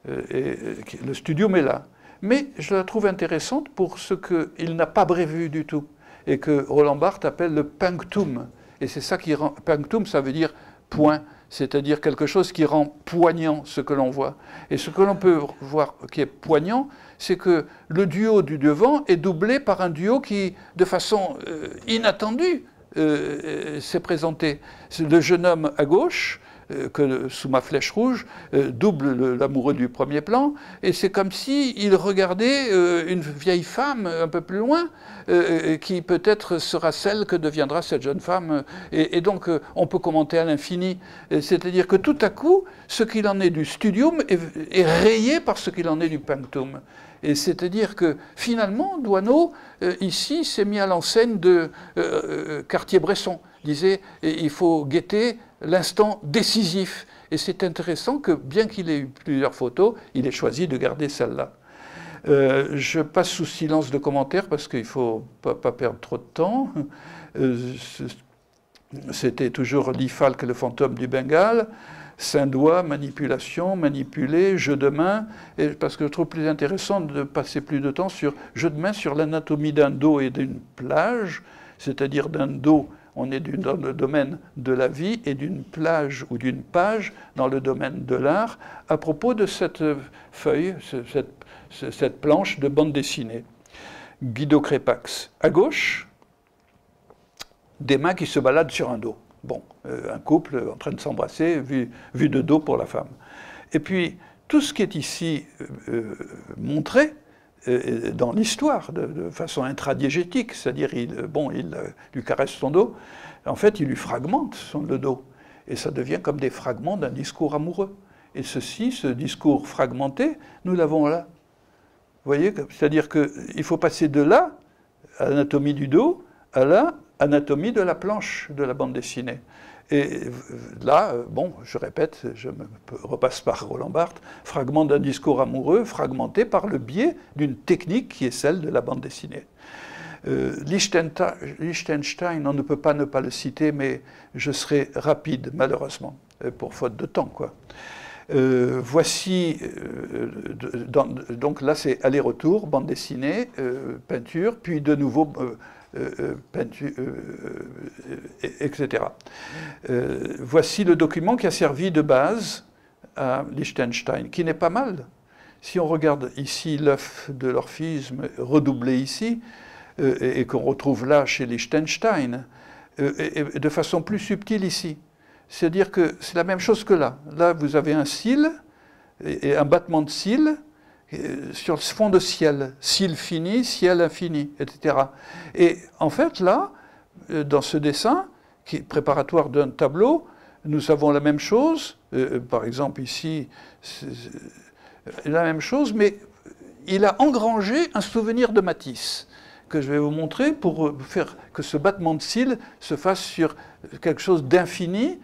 Et le studium est là. Mais je la trouve intéressante pour ce qu'il n'a pas prévu du tout, et que Roland Barthes appelle le punctum. Et c'est ça qui rend... Punctum, ça veut dire point. C'est-à-dire quelque chose qui rend poignant ce que l'on voit. Et ce que l'on peut voir qui est poignant, c'est que le duo du devant est doublé par un duo qui, de façon euh, inattendue, euh, s'est présenté. Le jeune homme à gauche, euh, que sous ma flèche rouge, euh, double l'amoureux du premier plan, et c'est comme s'il regardait euh, une vieille femme un peu plus loin, euh, qui peut-être sera celle que deviendra cette jeune femme. Et, et donc euh, on peut commenter à l'infini. C'est-à-dire que tout à coup, ce qu'il en est du studium est, est rayé par ce qu'il en est du punctum. Et c'est-à-dire que finalement, Doisneau, euh, ici, s'est mis à l'enseigne de euh, euh, Cartier-Bresson. Il disait, il faut guetter l'instant décisif. Et c'est intéressant que, bien qu'il ait eu plusieurs photos, il ait choisi de garder celle-là. Euh, je passe sous silence de commentaires parce qu'il ne faut pas, pas perdre trop de temps. Euh, C'était toujours Lee Falk, le fantôme du Bengale. Saint-Doigt, manipulation, manipuler, jeu de main, et parce que je trouve plus intéressant de passer plus de temps sur jeu de main sur l'anatomie d'un dos et d'une plage, c'est-à-dire d'un dos, on est dans le domaine de la vie, et d'une plage ou d'une page dans le domaine de l'art, à propos de cette feuille, cette, cette planche de bande dessinée. Guido Crépax, à gauche, des mains qui se baladent sur un dos. Bon, euh, un couple en train de s'embrasser, vu, vu de dos pour la femme. Et puis, tout ce qui est ici euh, montré euh, dans l'histoire, de, de façon intradiégétique, c'est-à-dire, il, bon, il euh, lui caresse son dos, en fait, il lui fragmente son, le dos. Et ça devient comme des fragments d'un discours amoureux. Et ceci, ce discours fragmenté, nous l'avons là. Vous voyez, c'est-à-dire qu'il faut passer de là, anatomie du dos, à là, anatomie de la planche de la bande dessinée. Et là, bon, je répète, je me repasse par Roland Barthes, fragment d'un discours amoureux fragmenté par le biais d'une technique qui est celle de la bande dessinée. Euh, Lichtenstein, on ne peut pas ne pas le citer, mais je serai rapide, malheureusement, pour faute de temps, quoi. Euh, voici, euh, dans, donc là c'est aller-retour, bande dessinée, euh, peinture, puis de nouveau euh, euh, peinture, euh, et cetera. Euh, voici le document qui a servi de base à Lichtenstein, qui n'est pas mal. Si on regarde ici l'œuf de l'orphisme redoublé ici, euh, et, et qu'on retrouve là chez Lichtenstein, euh, et, et de façon plus subtile ici. C'est-à-dire que c'est la même chose que là. Là, vous avez un cil et un battement de cils sur le fond de ciel, cils fini, ciel infini, et cetera. Et en fait, là, dans ce dessin, qui est préparatoire d'un tableau, nous avons la même chose, euh, par exemple ici, la même chose, mais il a engrangé un souvenir de Matisse, que je vais vous montrer pour faire que ce battement de cils se fasse sur quelque chose d'infini.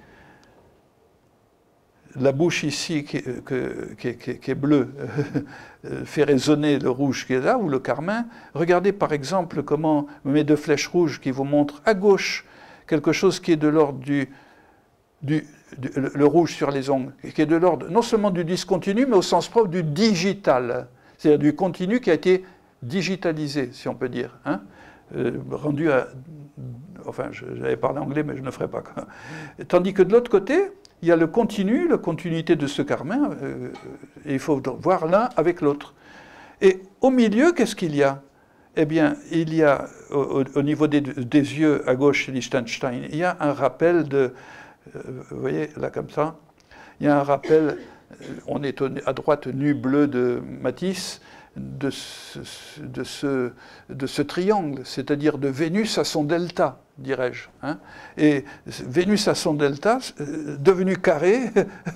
La bouche ici, qui, que, qui, qui, qui est bleue, fait résonner le rouge qui est là, ou le carmin. Regardez par exemple comment mes deux flèches rouges qui vous montrent à gauche quelque chose qui est de l'ordre du, du, du le, le rouge sur les ongles, qui est de l'ordre non seulement du discontinu, mais au sens propre du digital, c'est-à-dire du continu qui a été digitalisé, si on peut dire, hein, euh, rendu à... Enfin, j'avais parlé anglais, mais je ne ferai pas. Tandis que de l'autre côté, il y a le continu, la continuité de ce carmin, euh, et il faut voir l'un avec l'autre. Et au milieu, qu'est-ce qu'il y a? Eh bien, il y a, au, au niveau des, des yeux, à gauche, chez Liechtenstein, il y a un rappel de... Euh, vous voyez, là, comme ça, il y a un rappel, on est à droite, nu bleu de Matisse, de ce, de ce, de ce triangle, c'est-à-dire de Vénus à son delta, dirais-je. Hein. Et Vénus à son delta, euh, devenu carré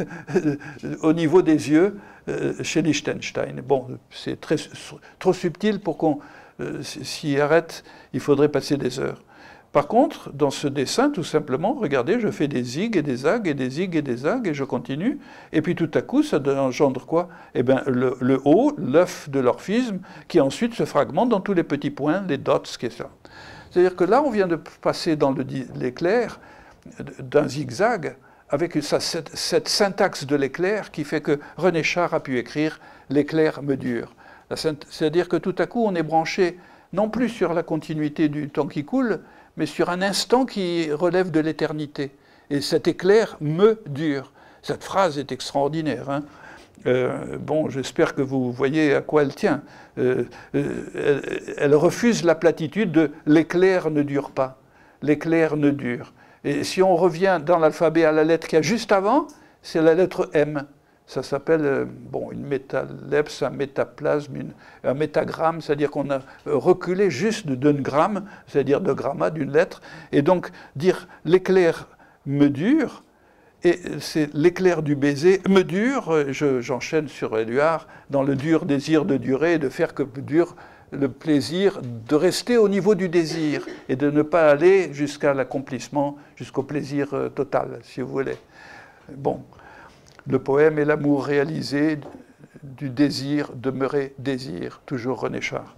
au niveau des yeux euh, chez Liechtenstein. Bon, c'est très, trop subtil pour qu'on euh, s'y arrête, il faudrait passer des heures. Par contre, dans ce dessin, tout simplement, regardez, je fais des zigs et des zags et des zigs et des zags et je continue. Et puis tout à coup, ça engendre quoi? Eh bien, le, le haut, l'œuf de l'orphisme, qui ensuite se fragmente dans tous les petits points, les dots, qui est ça. C'est-à-dire que là, on vient de passer dans l'éclair d'un zigzag avec sa, cette, cette syntaxe de l'éclair qui fait que René Char a pu écrire « l'éclair me dure ». C'est-à-dire que tout à coup, on est branché non plus sur la continuité du temps qui coule, mais sur un instant qui relève de l'éternité. Et cet éclair me dure. Cette phrase est extraordinaire. Hein. Euh, bon, j'espère que vous voyez à quoi elle tient. Euh, euh, elle, elle refuse la platitude de « l'éclair ne dure pas ». L'éclair ne dure. Et si on revient dans l'alphabet à la lettre qu'il y a juste avant, c'est la lettre M. Ça s'appelle bon, une métalepse, un métaplasme, une, un métagramme, c'est-à-dire qu'on a reculé juste d'un gramme, c'est-à-dire de gramma d'une lettre. Et donc, dire l'éclair me dure, et c'est l'éclair du baiser me dure, j'enchaîne sur Éluard, dans le dur désir de durer, de faire que dure le plaisir de rester au niveau du désir et de ne pas aller jusqu'à l'accomplissement, jusqu'au plaisir total, si vous voulez. Bon. Le poème est l'amour réalisé du désir, demeurer désir, toujours René Char.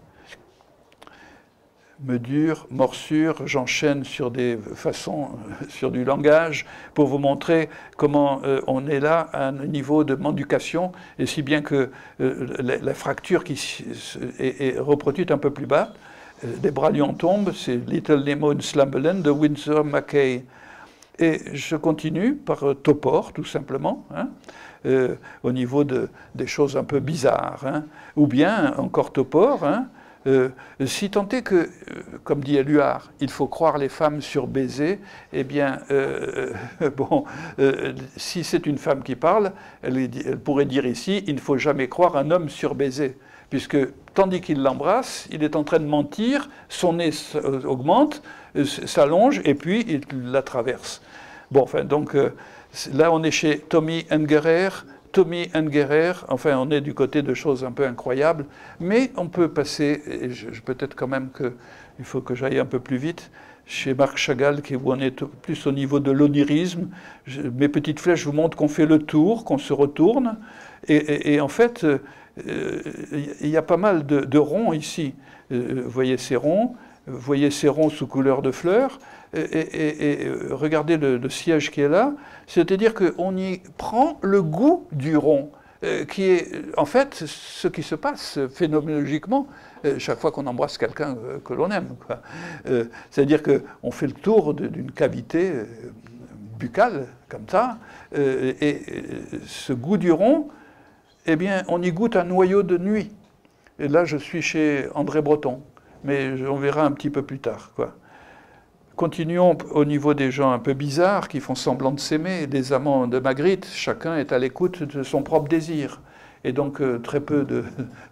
Me dure, morsure, j'enchaîne sur des façons, sur du langage, pour vous montrer comment euh, on est là à un niveau de mendication, et si bien que euh, la, la fracture qui est, est reproduite un peu plus bas, euh, les bras lui en tombent, c'est Little Nemo in Slumberland de Winsor McCay. Et je continue par euh, Topor, tout simplement, hein, euh, au niveau de, des choses un peu bizarres. Hein, ou bien, encore Topor, hein, euh, si tant est que, euh, comme dit Éluard, il faut croire les femmes sur baiser, eh bien, euh, euh, bon, euh, si c'est une femme qui parle, elle, elle pourrait dire ici, il ne faut jamais croire un homme sur baiser, puisque tandis qu'il l'embrasse, il est en train de mentir, son nez augmente, s'allonge, et puis il la traverse. Bon, enfin, donc, euh, là, on est chez Tommy Ungerer. Tommy Ungerer, enfin, on est du côté de choses un peu incroyables, mais on peut passer, et peut-être quand même qu'il faut que j'aille un peu plus vite, chez Marc Chagall, où on est plus au niveau de l'onirisme. Mes petites flèches vous montrent qu'on fait le tour, qu'on se retourne, et, et, et en fait, euh, il y a pas mal de, de ronds ici. Euh, vous voyez ces ronds, vous voyez ces ronds sous couleur de fleurs, et, et, et regardez le, le siège qui est là, c'est-à-dire qu'on y prend le goût du rond, euh, qui est en fait ce qui se passe phénoménologiquement euh, chaque fois qu'on embrasse quelqu'un euh, que l'on aime. Euh, c'est-à-dire qu'on fait le tour d'une cavité euh, buccale, comme ça, euh, et, et ce goût du rond, eh bien, on y goûte un noyau de nuit. Et là, je suis chez André Breton, mais on verra un petit peu plus tard, quoi. Continuons au niveau des gens un peu bizarres qui font semblant de s'aimer, des amants de Magritte, chacun est à l'écoute de son propre désir. et donc euh, très peu de...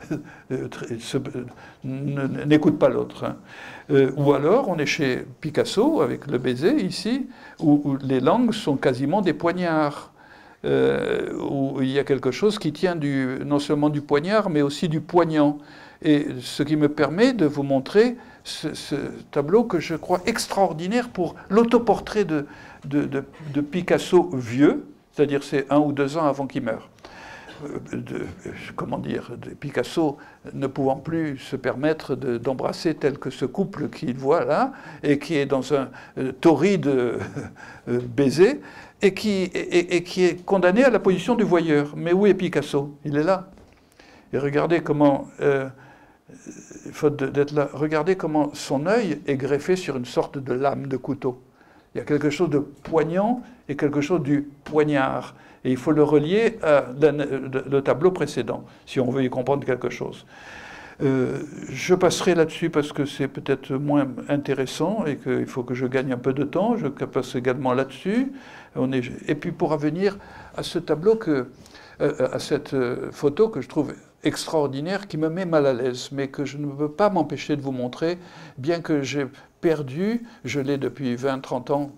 n'écoute pas l'autre. Hein. Euh, ou alors, on est chez Picasso, avec le baiser, ici, où, où les langues sont quasiment des poignards, euh, où il y a quelque chose qui tient du, non seulement du poignard, mais aussi du poignant. Et ce qui me permet de vous montrer ce, ce tableau que je crois extraordinaire pour l'autoportrait de, de, de, de Picasso vieux, c'est-à-dire c'est un ou deux ans avant qu'il meure. De, comment dire, de Picasso ne pouvant plus se permettre d'embrasser tel que ce couple qu'il voit là, et qui est dans un euh, torride euh, baiser, et qui, et, et qui est condamné à la position du voyeur. Mais où est Picasso? Il est là. Et regardez comment, euh, faute d'être là, regardez comment son œil est greffé sur une sorte de lame de couteau. Il y a quelque chose de poignant et quelque chose du poignard. Et il faut le relier à le tableau précédent, si on veut y comprendre quelque chose. Euh, je passerai là-dessus parce que c'est peut-être moins intéressant et qu'il faut que je gagne un peu de temps. Je passe également là-dessus. Et puis pour revenir à ce tableau, que, à cette photo que je trouve extraordinaire, qui me met mal à l'aise, mais que je ne peux pas m'empêcher de vous montrer, bien que j'ai perdu, je l'ai depuis vingt trente ans.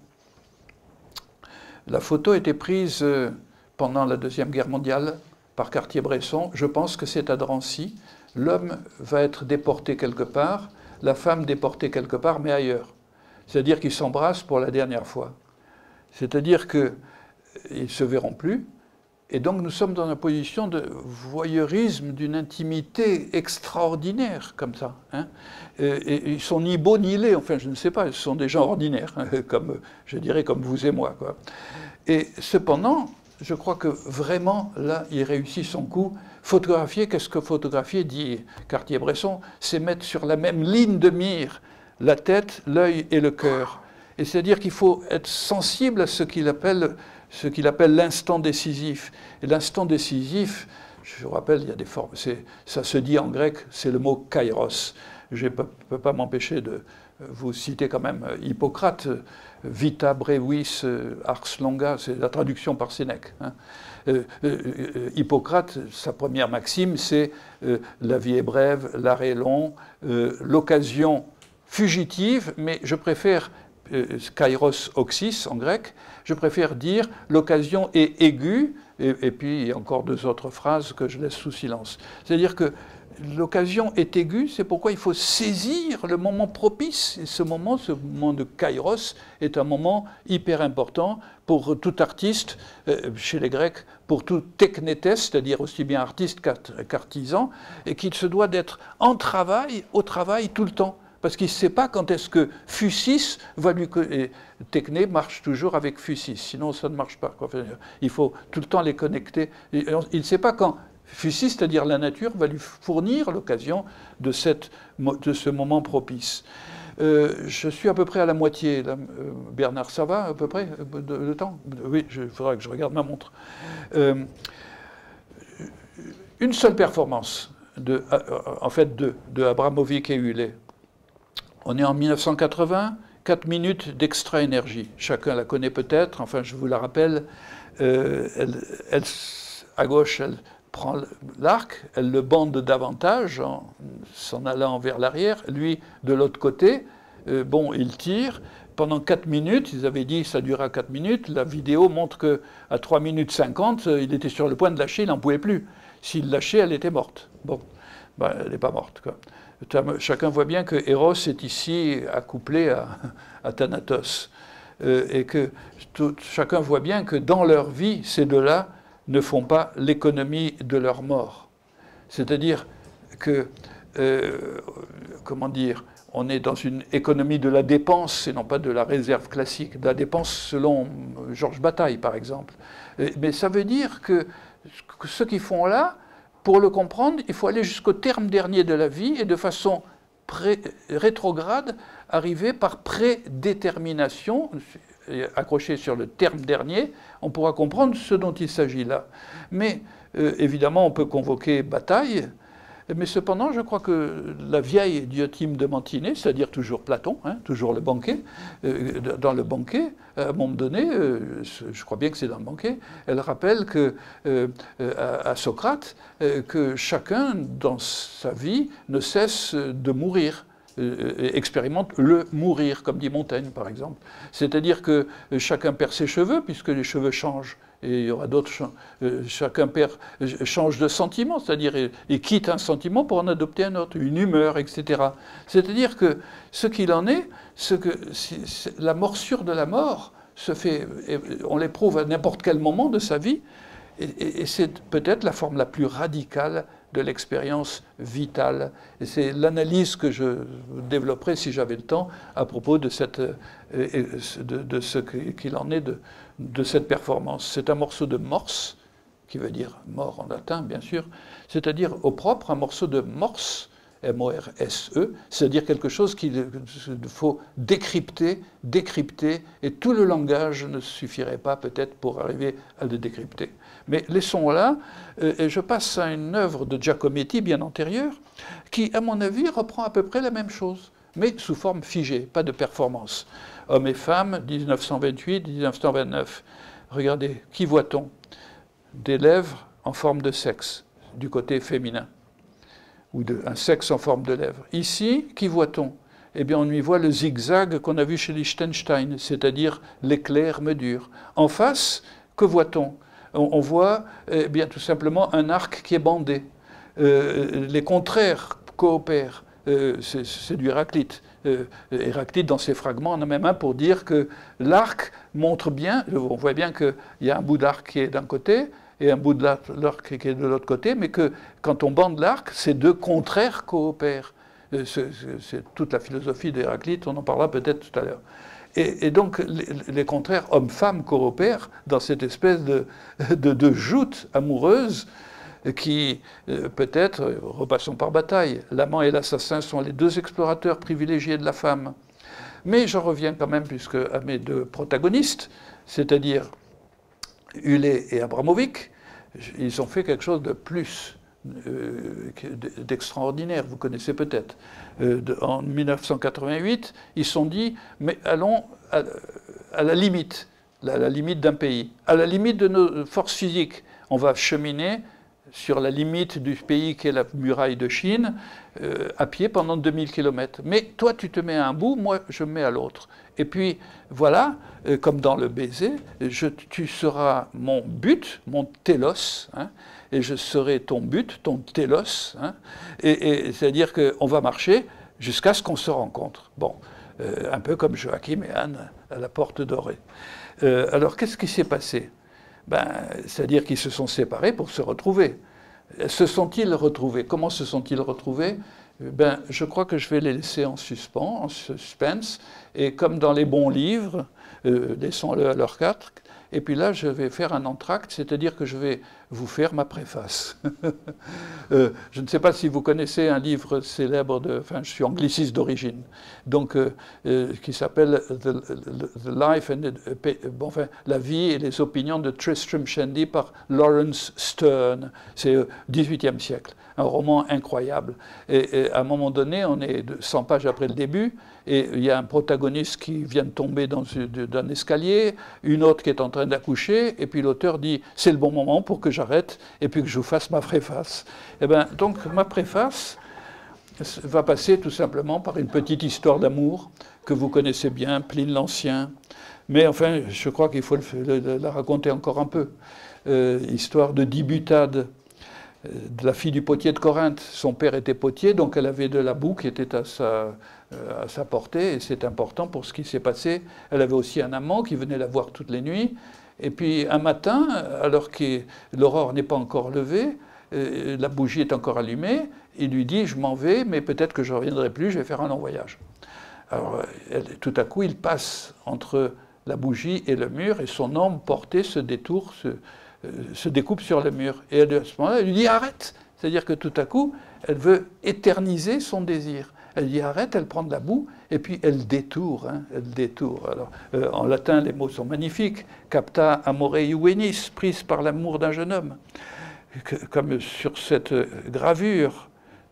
La photo a été prise pendant la Deuxième Guerre mondiale par Cartier-Bresson. Je pense que c'est à Drancy. L'homme va être déporté quelque part, la femme déportée quelque part, mais ailleurs. C'est-à-dire qu'ils s'embrassent pour la dernière fois. C'est-à-dire qu'ils ne se verront plus. Et donc nous sommes dans une position de voyeurisme, d'une intimité extraordinaire, comme ça. Hein. Et, et ils sont ni beaux ni laids, enfin je ne sais pas, ce sont des gens ordinaires, hein, comme, je dirais comme vous et moi, quoi. Et cependant, je crois que vraiment, là, il réussit son coup. Photographier, qu'est-ce que photographier, dit Cartier-Bresson, c'est mettre sur la même ligne de mire la tête, l'œil et le cœur. Et c'est-à-dire qu'il faut être sensible à ce qu'il appelle, ce qu'il appelle l'instant décisif. Et l'instant décisif, je vous rappelle, il y a des formes, ça se dit en grec, c'est le mot kairos. Je ne peux pas m'empêcher de vous citer quand même Hippocrate, vita brevis ars longa, c'est la traduction par Sénèque. Hein. Euh, euh, Hippocrate, sa première maxime, c'est euh, la vie est brève, l'art est long, euh, l'occasion fugitive, mais je préfère, euh, kairos oxys en grec, je préfère dire l'occasion est aiguë, et, et puis il y a encore deux autres phrases que je laisse sous silence. C'est-à-dire que l'occasion est aiguë, c'est pourquoi il faut saisir le moment propice. Et ce moment, ce moment de kairos, est un moment hyper important pour tout artiste, euh, chez les Grecs, pour tout teknétes, c'est-à-dire aussi bien artiste qu'artisan, et qu'il se doit d'être en travail, au travail tout le temps. Parce qu'il ne sait pas quand est-ce que fusis va lui... Et techné marche toujours avec fusis, sinon ça ne marche pas, quoi. Il faut tout le temps les connecter. Et il ne sait pas quand... Fusis, c'est-à-dire la nature, va lui fournir l'occasion de, de ce moment propice. Euh, je suis à peu près à la moitié, là. Euh, Bernard, ça va à peu près de, de temps? Oui, il faudra que je regarde ma montre. Euh, une seule performance, de, en fait, de, de Abramovic et Hullet. On est en mille neuf cent quatre-vingts, quatre minutes d'extra énergie. Chacun la connaît peut-être, enfin je vous la rappelle. Euh, elle, elle, à gauche, elle prend l'arc, elle le bande davantage en s'en allant vers l'arrière. Lui, de l'autre côté, euh, bon, il tire. Pendant quatre minutes, ils avaient dit que ça durera quatre minutes. La vidéo montre qu'à trois minutes cinquante, il était sur le point de lâcher, il n'en pouvait plus. S'il lâchait, elle était morte. Bon, ben, elle n'est pas morte, quoi. Chacun voit bien que Eros est ici accouplé à, à Thanatos. Euh, et que tout, chacun voit bien que dans leur vie, ces deux-là ne font pas l'économie de leur mort. C'est-à-dire que, euh, comment dire, on est dans une économie de la dépense et non pas de la réserve classique, de la dépense selon Georges Bataille, par exemple. Mais ça veut dire que, que ceux qui font là, pour le comprendre, il faut aller jusqu'au terme dernier de la vie et de façon pré rétrograde, arriver par prédétermination, accroché sur le terme dernier, on pourra comprendre ce dont il s'agit là. Mais euh, évidemment, on peut convoquer Bataille, Mais cependant, je crois que la vieille Diotima de Mantinet, c'est-à-dire toujours Platon, hein, toujours le banquet, euh, dans le banquet, à un moment donné, euh, je crois bien que c'est dans le banquet, elle rappelle que, euh, à, à Socrate euh, que chacun, dans sa vie, ne cesse de mourir. Euh, expérimente le mourir, comme dit Montaigne, par exemple. C'est-à-dire que chacun perd ses cheveux, puisque les cheveux changent. Et il y aura d'autres. Euh, chacun perd, change de sentiment, c'est-à-dire et, et quitte un sentiment pour en adopter un autre, une humeur, et cetera. C'est-à-dire que ce qu'il en est, ce que, c'est, c'est, la morsure de la mort se fait, on l'éprouve à n'importe quel moment de sa vie, et, et, et c'est peut-être la forme la plus radicale de l'expérience vitale. Et c'est l'analyse que je développerai, si j'avais le temps, à propos de, cette, de, de ce qu'il en est de, de cette performance. C'est un morceau de morse, qui veut dire mort en latin, bien sûr, c'est-à-dire au propre, un morceau de morse, M O R S E, c'est-à-dire quelque chose qu'il faut décrypter, décrypter, et tout le langage ne suffirait pas peut-être pour arriver à le décrypter. Mais laissons là, et je passe à une œuvre de Giacometti bien antérieure, qui, à mon avis, reprend à peu près la même chose, mais sous forme figée, pas de performance. Hommes et femmes, mille neuf cent vingt-huit mille neuf cent vingt-neuf. Regardez, qui voit-on? Des lèvres en forme de sexe, du côté féminin, ou de, un sexe en forme de lèvres. Ici, qui voit-on? Eh bien, on y voit le zigzag qu'on a vu chez Liechtenstein, c'est-à-dire l'éclair me dure. En face, que voit-on? On voit eh bien, tout simplement un arc qui est bandé. Euh, les contraires coopèrent. Euh, c'est du Héraclite. Euh, Héraclite, dans ses fragments, en a même un pour dire que l'arc montre bien, on voit bien qu'il y a un bout d'arc qui est d'un côté et un bout de l'arc qui est de l'autre côté, mais que quand on bande l'arc, ces deux contraires coopèrent. C'est toute la philosophie d'Héraclite, on en parlera peut-être tout à l'heure. Et, et donc, les, les contraires hommes-femmes coopèrent dans cette espèce de, de, de joute amoureuse qui, euh, peut-être, repassons par bataille, l'amant et l'assassin sont les deux explorateurs privilégiés de la femme. Mais j'en reviens quand même, puisque à mes deux protagonistes, c'est-à-dire Hulé et Abramovic, ils ont fait quelque chose de plus euh, d'extraordinaire, vous connaissez peut-être. Euh, en mille neuf cent quatre-vingt-huit, ils se sont dit, mais allons à, à la limite, à la limite d'un pays, à la limite de nos forces physiques. On va cheminer sur la limite du pays qui est la muraille de Chine, euh, à pied pendant deux mille kilomètres. Mais toi, tu te mets à un bout, moi, je me mets à l'autre. Et puis, voilà, euh, comme dans le baiser, je, tu seras mon but, mon télos, hein, et je serai ton but, ton télos, hein, et, et c'est-à-dire qu'on va marcher jusqu'à ce qu'on se rencontre. Bon, euh, un peu comme Joachim et Anne à la porte dorée. Euh, alors, qu'est-ce qui s'est passé? Ben, c'est-à-dire qu'ils se sont séparés pour se retrouver. Se sont-ils retrouvés? Comment se sont-ils retrouvés? Ben, je crois que je vais les laisser en suspens, en suspense, et comme dans les bons livres, euh, laissons-le à leur quatre. Et puis là, je vais faire un entracte, c'est-à-dire que je vais vous faire ma préface. euh, je ne sais pas si vous connaissez un livre célèbre, de, enfin, je suis angliciste d'origine, donc euh, euh, qui s'appelle the, the Life and the, bon, enfin, La vie et les opinions de Tristram Shandy par Lawrence Sterne. C'est au dix-huitième siècle, un roman incroyable. Et, et à un moment donné, on est cent pages après le début, et il y a un protagoniste qui vient de tomber dans un escalier, une autre qui est en train d'accoucher, et puis l'auteur dit « c'est le bon moment pour que j'arrête et puis que je vous fasse ma préface ». Et bien, donc, ma préface va passer tout simplement par une petite histoire d'amour que vous connaissez bien, Pline l'Ancien. Mais enfin, je crois qu'il faut le, le, la raconter encore un peu. Euh, histoire de Dibutade, de la fille du potier de Corinthe. Son père était potier, donc elle avait de la boue qui était à sa, à sa portée, et c'est important pour ce qui s'est passé. Elle avait aussi un amant qui venait la voir toutes les nuits. Et puis un matin, alors que l'aurore n'est pas encore levée, euh, la bougie est encore allumée, il lui dit « je m'en vais, mais peut-être que je ne reviendrai plus, je vais faire un long voyage ». Alors elle, tout à coup, il passe entre la bougie et le mur, et son ombre portée se détourne, se, euh, se découpe sur le mur. Et à ce moment-là, elle lui dit « arrête !» C'est-à-dire que tout à coup, elle veut éterniser son désir. Elle dit arrête, elle prend de la boue, et puis elle détourne. Hein, elle détourne. Alors, euh, en latin, les mots sont magnifiques. Capta amore juvenis, prise par l'amour d'un jeune homme. Que, comme sur cette gravure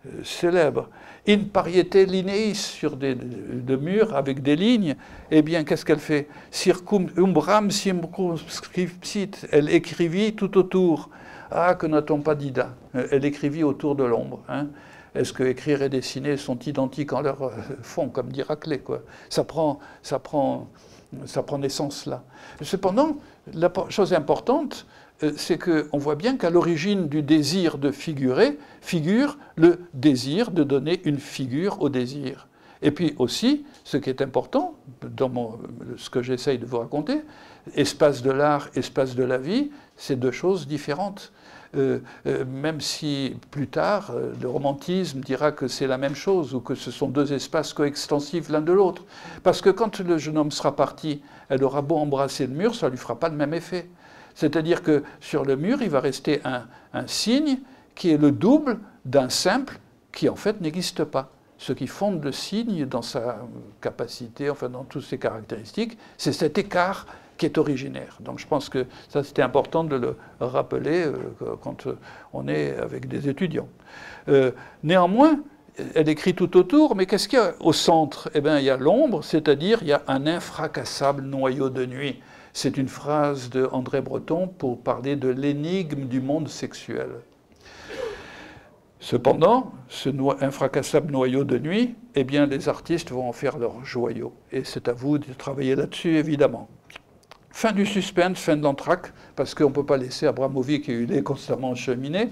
célèbre. In pariete lineis, sur des de murs avec des lignes, eh bien, qu'est-ce qu'elle fait? Circum umbram circumscriptit, elle écrivit tout autour. Ah, que n'a-t-on pas dit là? Elle écrivit autour de l'ombre. Hein. Est-ce que écrire et dessiner sont identiques en leur fond, comme dit Raclay, quoi? Ça prend, ça prend, ça prend naissance là. Cependant, la chose importante, c'est qu'on voit bien qu'à l'origine du désir de figurer, figure le désir de donner une figure au désir. Et puis aussi, ce qui est important, dans mon, ce que j'essaye de vous raconter, espace de l'art, espace de la vie, c'est deux choses différentes. Euh, euh, même si plus tard, euh, le romantisme dira que c'est la même chose ou que ce sont deux espaces coextensifs l'un de l'autre. Parce que quand le jeune homme sera parti, elle aura beau embrasser le mur, ça ne lui fera pas le même effet. C'est-à-dire que sur le mur, il va rester un, un signe qui est le double d'un simple qui en fait n'existe pas. Ce qui fonde le signe dans sa capacité, enfin dans toutes ses caractéristiques, c'est cet écart qui est originaire. Donc je pense que ça c'était important de le rappeler euh, quand on est avec des étudiants. Euh, néanmoins, elle écrit tout autour, mais qu'est-ce qu'il y a au centre? Eh bien, il y a l'ombre, c'est-à-dire il y a un infracassable noyau de nuit. C'est une phrase de André Breton pour parler de l'énigme du monde sexuel. Cependant, ce no- infracassable noyau de nuit, eh bien, les artistes vont en faire leur joyau. Et c'est à vous de travailler là-dessus, évidemment. Fin du suspense, fin de l'entracte, parce qu'on ne peut pas laisser Abramovic et Hulé constamment cheminer.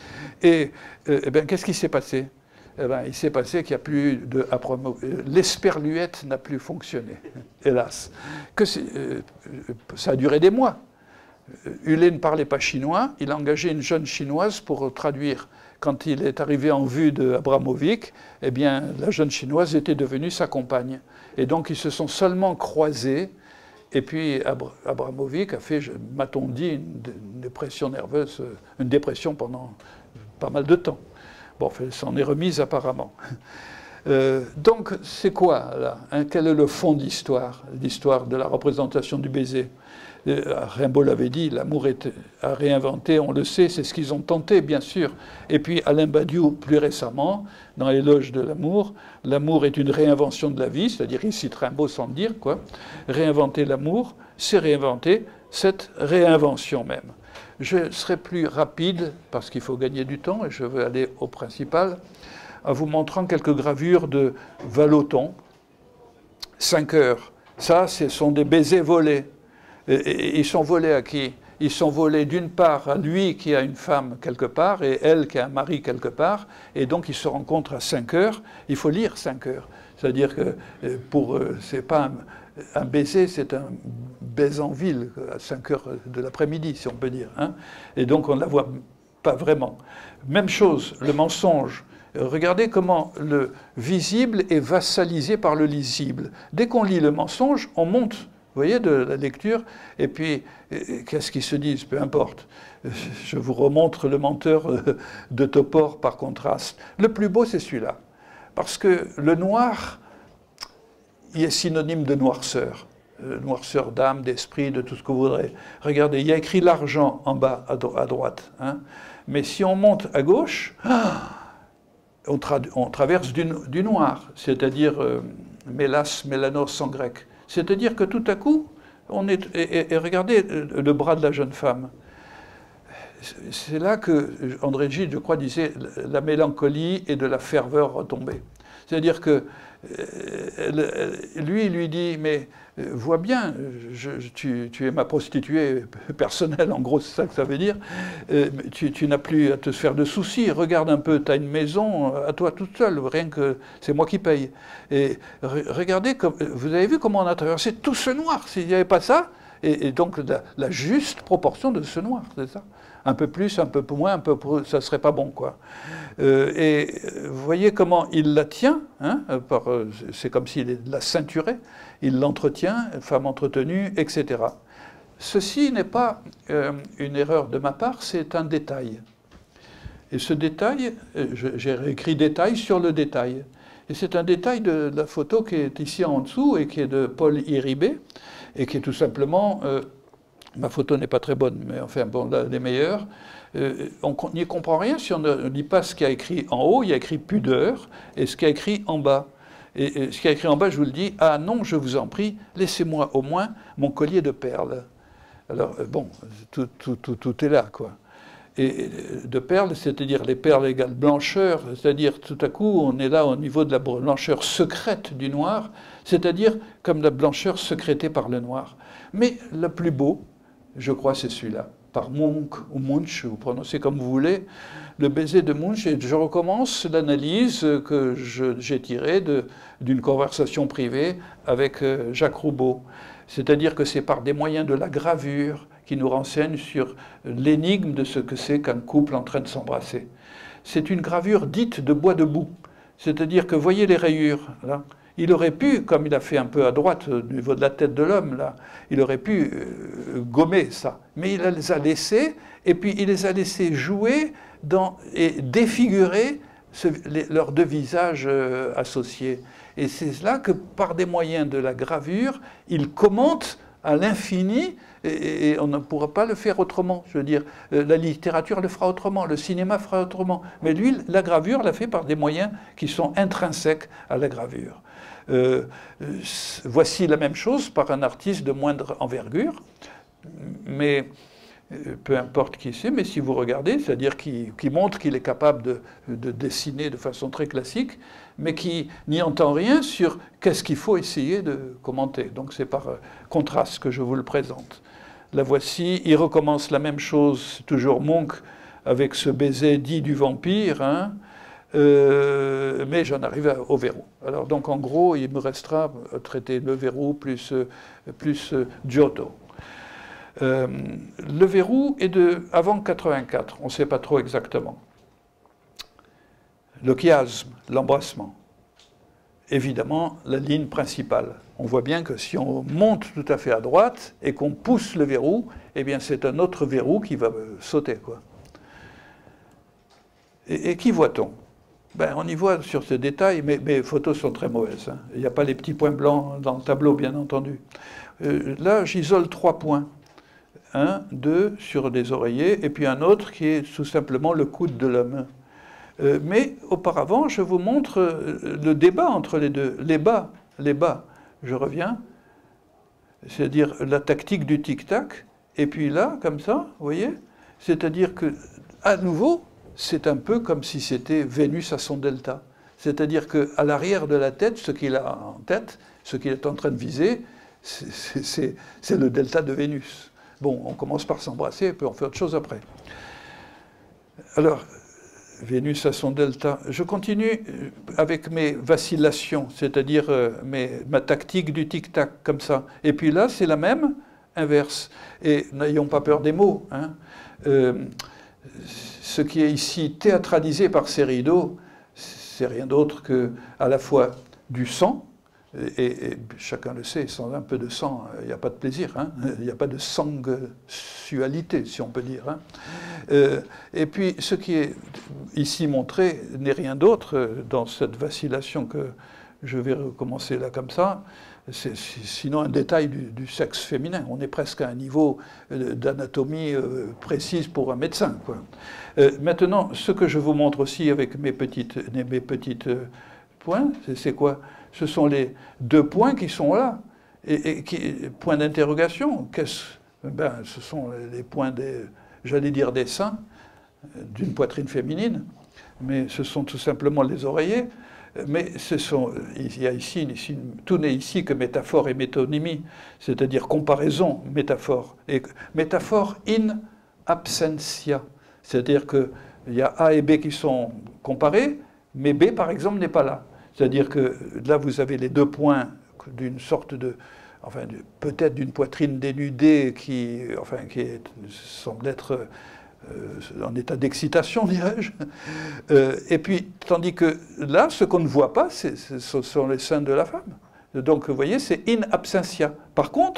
Et euh, eh bien, qu'est-ce qui s'est passé? Eh bien, il s'est passé qu'il n'y a plus de... L'esperluette n'a plus fonctionné, hélas. Que euh, ça a duré des mois. Hulé ne parlait pas chinois, il a engagé une jeune chinoise pour traduire. Quand il est arrivé en vue d'Abramovic, eh bien, la jeune chinoise était devenue sa compagne. Et donc, ils se sont seulement croisés. Et puis, Abra Abramovic a fait, m'a-t-on dit, une, une dépression nerveuse, une dépression pendant pas mal de temps. Bon, elle s'en est remise apparemment. Euh, donc, c'est quoi, là, hein, quel est le fond d'histoire, l'histoire de la représentation du baiser? euh, Rimbaud l'avait dit, l'amour est à réinventer, on le sait, c'est ce qu'ils ont tenté, bien sûr. Et puis Alain Badiou, plus récemment, dans Éloge de l'amour, l'amour est une réinvention de la vie, c'est-à-dire, il cite Rimbaud sans le dire, quoi. Réinventer l'amour, c'est réinventer cette réinvention même. Je serai plus rapide, parce qu'il faut gagner du temps, et je veux aller au principal, en vous montrant quelques gravures de Vallotton. Cinq heures. Ça, ce sont des baisers volés. Et, et, ils sont volés à qui? Ils sont volés d'une part à lui qui a une femme quelque part, et elle qui a un mari quelque part, et donc ils se rencontrent à cinq heures. Il faut lire cinq heures. C'est-à-dire que pour c'est pas un, un baiser, c'est un baiser en ville, à cinq heures de l'après-midi, si on peut dire. Hein. Et donc on ne la voit pas vraiment. Même chose, le mensonge. Regardez comment le visible est vassalisé par le lisible. Dès qu'on lit le mensonge, on monte, vous voyez, de la lecture, et puis, qu'est-ce qu'ils se disent? Peu importe. Je vous remontre le menteur de Topor par contraste. Le plus beau, c'est celui-là. Parce que le noir, il est synonyme de noirceur. Noirceur d'âme, d'esprit, de tout ce que vous voudrez. Regardez, il y a écrit l'argent en bas, à, dro à droite. Hein. Mais si on monte à gauche... Ah, On, tra on traverse du, du noir, c'est-à-dire euh, mélas, mélanos en grec. C'est-à-dire que tout à coup, on est... Et, et, et regardez le bras de la jeune femme. C'est là que André Gide, je crois, disait la mélancolie et de la ferveur retombée. C'est-à-dire que euh, lui, il lui dit, mais euh, vois bien, je, tu, tu es ma prostituée personnelle, en gros, c'est ça que ça veut dire. Euh, tu, tu n'as plus à te faire de soucis. Regarde un peu, tu as une maison à toi toute seule, rien que c'est moi qui paye. Et re, regardez, comme, vous avez vu comment on a traversé tout ce noir, s'il n'y avait pas ça, et, et donc la, la juste proportion de ce noir, c'est ça. Un peu plus, un peu moins, un peu plus, ça serait pas bon, quoi. Euh, et vous voyez comment il la tient, hein, c'est comme s'il la ceinturait, il l'entretient, femme entretenue, et cetera. Ceci n'est pas euh, une erreur de ma part, c'est un détail. Et ce détail, j'ai réécrit détail sur le détail. Et c'est un détail de la photo qui est ici en dessous et qui est de Paul Iribé, et qui est tout simplement... Euh, Ma photo n'est pas très bonne, mais enfin, bon, là, les meilleures. Euh, on n'y comprend rien si on ne lit pas ce qu'il y a écrit en haut. Il y a écrit pudeur et ce qu'il y a écrit en bas. Et, et ce qu'il y a écrit en bas, je vous le dis, ah non, je vous en prie, laissez-moi au moins mon collier de perles. Alors, euh, bon, tout, tout, tout, tout est là, quoi. Et de perles, c'est-à-dire les perles égale blancheur, c'est-à-dire tout à coup, on est là au niveau de la blancheur secrète du noir, c'est-à-dire comme la blancheur sécrétée par le noir. Mais le plus beau, je crois, c'est celui-là, par Munch ou Munch, vous prononcez comme vous voulez, le baiser de Munch. Et je recommence l'analyse que j'ai tirée d'une conversation privée avec Jacques Roubaud. C'est-à-dire que c'est par des moyens de la gravure qui nous renseigne sur l'énigme de ce que c'est qu'un couple en train de s'embrasser. C'est une gravure dite de bois debout. C'est-à-dire que, voyez les rayures, là. Il aurait pu, comme il a fait un peu à droite au niveau de la tête de l'homme, là, il aurait pu euh, gommer ça. Mais il les a laissés, et puis il les a laissés jouer dans, et défigurer ce, les, leurs deux visages euh, associés. Et c'est là que, par des moyens de la gravure, il commente à l'infini, et, et on ne pourra pas le faire autrement. Je veux dire, euh, la littérature le fera autrement, le cinéma fera autrement. Mais lui, la gravure l'a fait par des moyens qui sont intrinsèques à la gravure. Euh, voici la même chose par un artiste de moindre envergure, mais euh, peu importe qui c'est, mais si vous regardez, c'est-à-dire qui, qui montre qu'il est capable de, de dessiner de façon très classique, mais qui n'y entend rien sur qu'est-ce qu'il faut essayer de commenter. Donc c'est par euh, contraste que je vous le présente. La voici, il recommence la même chose, toujours Munch, avec ce baiser dit du vampire, hein. Euh, mais j'en arrive au verrou. Alors donc en gros, il me restera à traiter le verrou plus, plus Giotto. Euh, le verrou est de avant quatre-vingt-quatre, on ne sait pas trop exactement. Le chiasme, l'embrassement. Évidemment, la ligne principale. On voit bien que si on monte tout à fait à droite et qu'on pousse le verrou, eh bien c'est un autre verrou qui va sauter, quoi. Et, et qui voit-on? Ben, on y voit sur ce détail, mais mes photos sont très mauvaises, hein. Il n'y a pas les petits points blancs dans le tableau, bien entendu. Euh, là, j'isole trois points. Un, deux, sur des oreillers, et puis un autre qui est tout simplement le coude de l'homme. Euh, mais auparavant, je vous montre le débat entre les deux. Les bas, les bas, je reviens, c'est-à-dire la tactique du tic-tac, et puis là, comme ça, vous voyez, c'est-à-dire que, à nouveau, c'est un peu comme si c'était Vénus à son delta. C'est-à-dire qu'à l'arrière de la tête, ce qu'il a en tête, ce qu'il est en train de viser, c'est le delta de Vénus. Bon, on commence par s'embrasser, puis on fait autre chose après. Alors, Vénus à son delta. Je continue avec mes vacillations, c'est-à-dire euh, ma tactique du tic-tac, comme ça. Et puis là, c'est la même, inverse. Et n'ayons pas peur des mots, hein. Euh, ce qui est ici théâtralisé par ces rideaux, c'est rien d'autre que à la fois du sang, et, et chacun le sait, sans un peu de sang, il n'y a pas de plaisir, hein, il n'y a pas de sensualité, si on peut dire, hein. Euh, et puis ce qui est ici montré n'est rien d'autre dans cette vacillation que je vais recommencer là comme ça, c'est sinon un détail du, du sexe féminin. On est presque à un niveau d'anatomie euh, précise pour un médecin, quoi. Euh, maintenant, ce que je vous montre aussi avec mes petites, mes petites euh, points, c'est quoi? Ce sont les deux points qui sont là. Et, et qui, points d'interrogation, qu'est-ce? Ben, ce sont les points des, j'allais dire des seins, d'une poitrine féminine, mais ce sont tout simplement les oreillers. Mais ce sont, il y a ici, ici tout n'est ici que métaphore et métonymie, c'est-à-dire comparaison, métaphore. Et métaphore in absentia, c'est-à-dire qu'il y a A et B qui sont comparés, mais B, par exemple, n'est pas là. C'est-à-dire que là, vous avez les deux points d'une sorte de, enfin, peut-être d'une poitrine dénudée qui, enfin, qui est, semble être Euh, en état d'excitation, dirais-je. Euh, et puis, tandis que là, ce qu'on ne voit pas, ce sont les seins de la femme. Donc, vous voyez, c'est in absentia. Par contre,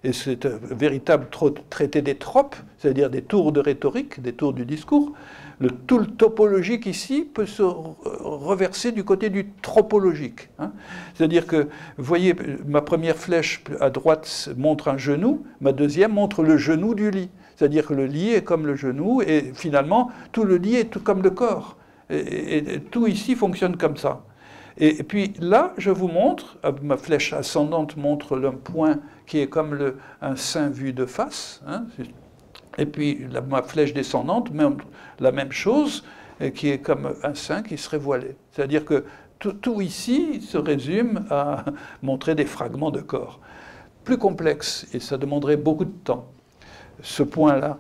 et c'est un véritable traité des tropes, c'est-à-dire des tours de rhétorique, des tours du discours. Le, tout le topologique ici peut se reverser du côté du tropologique. Hein. C'est-à-dire que, vous voyez, ma première flèche à droite montre un genou, ma deuxième montre le genou du lit. C'est-à-dire que le lit est comme le genou, et finalement, tout le lit est tout comme le corps. Et, et, et tout ici fonctionne comme ça. Et, et puis là, je vous montre, ma flèche ascendante montre un point qui est comme le, un sein vu de face, hein. Et puis la, ma flèche descendante montre la même chose, et qui est comme un sein qui serait voilé. C'est-à-dire que tout, tout ici se résume à montrer des fragments de corps. Plus complexe, et ça demanderait beaucoup de temps, ce point-là,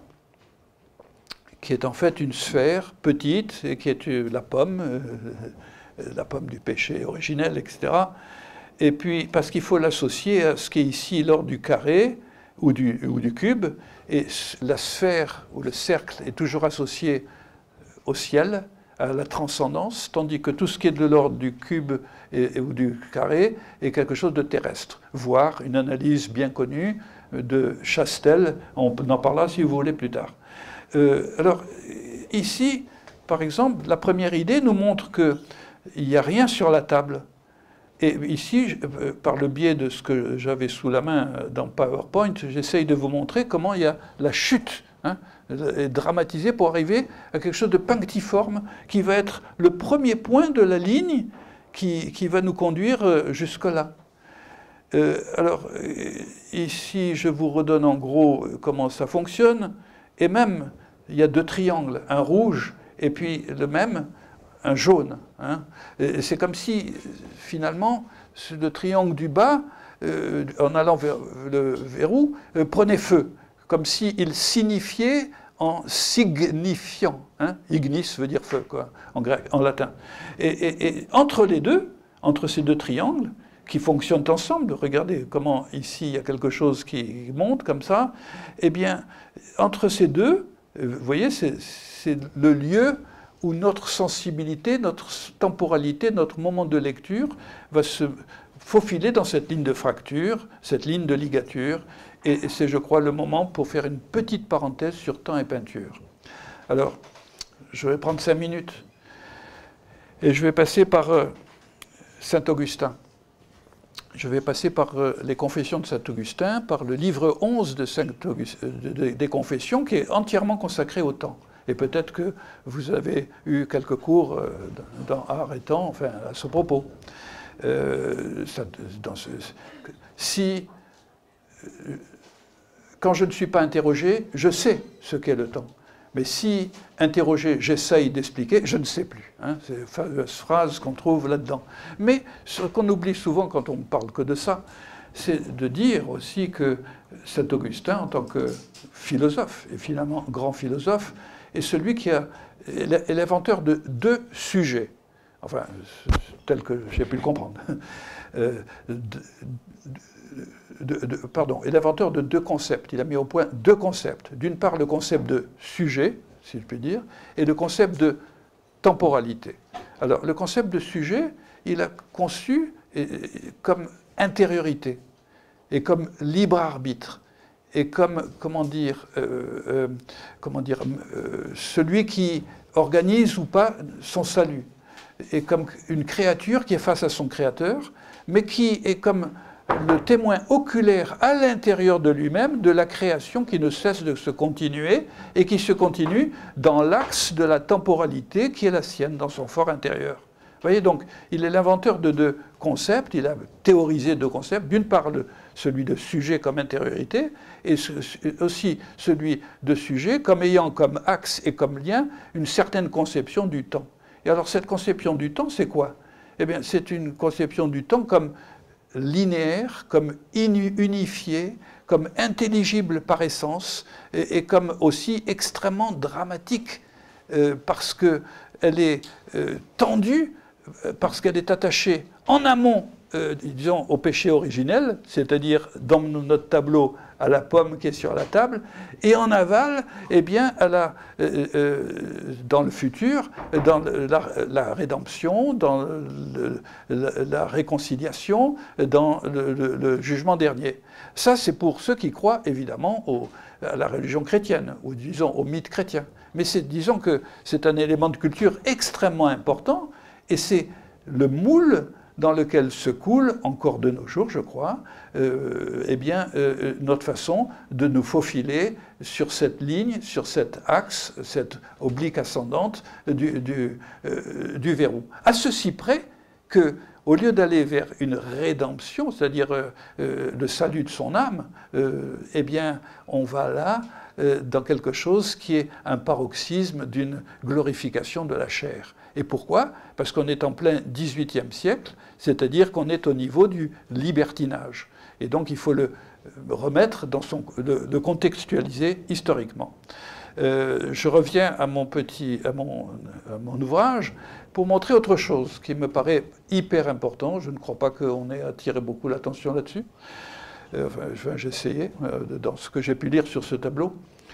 qui est en fait une sphère petite, et qui est la pomme, euh, la pomme du péché originel, et cetera. Et puis, parce qu'il faut l'associer à ce qui est ici l'ordre du carré, ou du, ou du cube, et la sphère ou le cercle est toujours associé au ciel, à la transcendance, tandis que tout ce qui est de l'ordre du cube et, ou du carré est quelque chose de terrestre, voire une analyse bien connue de Chastel, on en parlera si vous voulez plus tard. Euh, alors, ici, par exemple, la première idée nous montre qu'il n'y a rien sur la table. Et ici, par le biais de ce que j'avais sous la main dans PowerPoint, j'essaye de vous montrer comment il y a la chute, hein, dramatisée pour arriver à quelque chose de punctiforme qui va être le premier point de la ligne qui, qui va nous conduire jusque-là. Euh, alors, ici, je vous redonne en gros comment ça fonctionne. Et même, il y a deux triangles, un rouge et puis le même, un jaune. Hein. C'est comme si, finalement, le triangle du bas, euh, en allant vers le verrou, euh, prenait feu, comme s'il signifiait en signifiant. Hein. Ignis veut dire feu, quoi, en grec, en latin. Et, et, et entre les deux, entre ces deux triangles, qui fonctionnent ensemble, regardez comment ici il y a quelque chose qui monte comme ça, eh bien, entre ces deux, vous voyez, c'est le lieu où notre sensibilité, notre temporalité, notre moment de lecture va se faufiler dans cette ligne de fracture, cette ligne de ligature, et c'est, je crois, le moment pour faire une petite parenthèse sur temps et peinture. Alors, je vais prendre cinq minutes, et je vais passer par euh, Saint-Augustin. Je vais passer par euh, les Confessions de Saint-Augustin, par le livre onze de Saint Augustin, de, de, des Confessions, qui est entièrement consacré au temps. Et peut-être que vous avez eu quelques cours euh, dans Art et Temps, enfin, à ce propos. Euh, ça, dans ce, si, euh, quand je ne suis pas interrogé, je sais ce qu'est le temps. Mais si, interrogé, j'essaye d'expliquer, je ne sais plus. Hein, c'est la fameuse phrase qu'on trouve là-dedans. Mais ce qu'on oublie souvent quand on ne parle que de ça, c'est de dire aussi que Saint-Augustin, en tant que philosophe, et finalement grand philosophe, est celui qui a, est l'inventeur de deux sujets, enfin, tel que j'ai pu le comprendre, euh, de, de, de, pardon, est l'inventeur de deux concepts. Il a mis au point deux concepts. D'une part, le concept de sujet, si je puis dire, et le concept de temporalité. Alors, le concept de sujet, il a conçu comme intériorité et comme libre arbitre. Et comme, comment dire, euh, euh, comment dire euh, celui qui organise ou pas son salut. Et comme une créature qui est face à son créateur, mais qui est comme le témoin oculaire à l'intérieur de lui-même de la création qui ne cesse de se continuer et qui se continue dans l'axe de la temporalité qui est la sienne, dans son fort intérieur. Vous voyez, donc, il est l'inventeur de deux concepts, il a théorisé deux concepts, d'une part le, celui de sujet comme intériorité, et ce, aussi celui de sujet comme ayant comme axe et comme lien une certaine conception du temps. Et alors cette conception du temps, c'est quoi? Eh bien, c'est une conception du temps comme linéaire, comme unifié, comme intelligible par essence, et, et comme aussi extrêmement dramatique, euh, parce qu'elle est euh, tendue, parce qu'elle est attachée en amont euh, disons, au péché originel, c'est-à-dire dans notre tableau à la pomme qui est sur la table, et en aval, eh bien, à la, euh, euh, dans le futur, dans la, la rédemption, dans le, la, la réconciliation, dans le, le, le jugement dernier. Ça, c'est pour ceux qui croient, évidemment, au, à la religion chrétienne, ou disons au mythe chrétien. Mais disons que c'est un élément de culture extrêmement important, et c'est le moule dans lequel se coule, encore de nos jours, je crois, euh, eh bien, euh, notre façon de nous faufiler sur cette ligne, sur cet axe, cette oblique ascendante du, du, euh, du verrou. À ceci près que, au lieu d'aller vers une rédemption, c'est-à-dire euh, euh, le salut de son âme, euh, eh bien, on va là euh, dans quelque chose qui est un paroxysme d'une glorification de la chair. Et pourquoi? Parce qu'on est en plein dix-huitième siècle, c'est-à-dire qu'on est au niveau du libertinage. Et donc il faut le remettre dans son, le, le contextualiser historiquement. Euh, je reviens à mon petit, à mon, à mon ouvrage pour montrer autre chose qui me paraît hyper important. Je ne crois pas qu'on ait attiré beaucoup l'attention là-dessus. Euh, enfin, j'ai essayé euh, dans ce que j'ai pu lire sur ce tableau.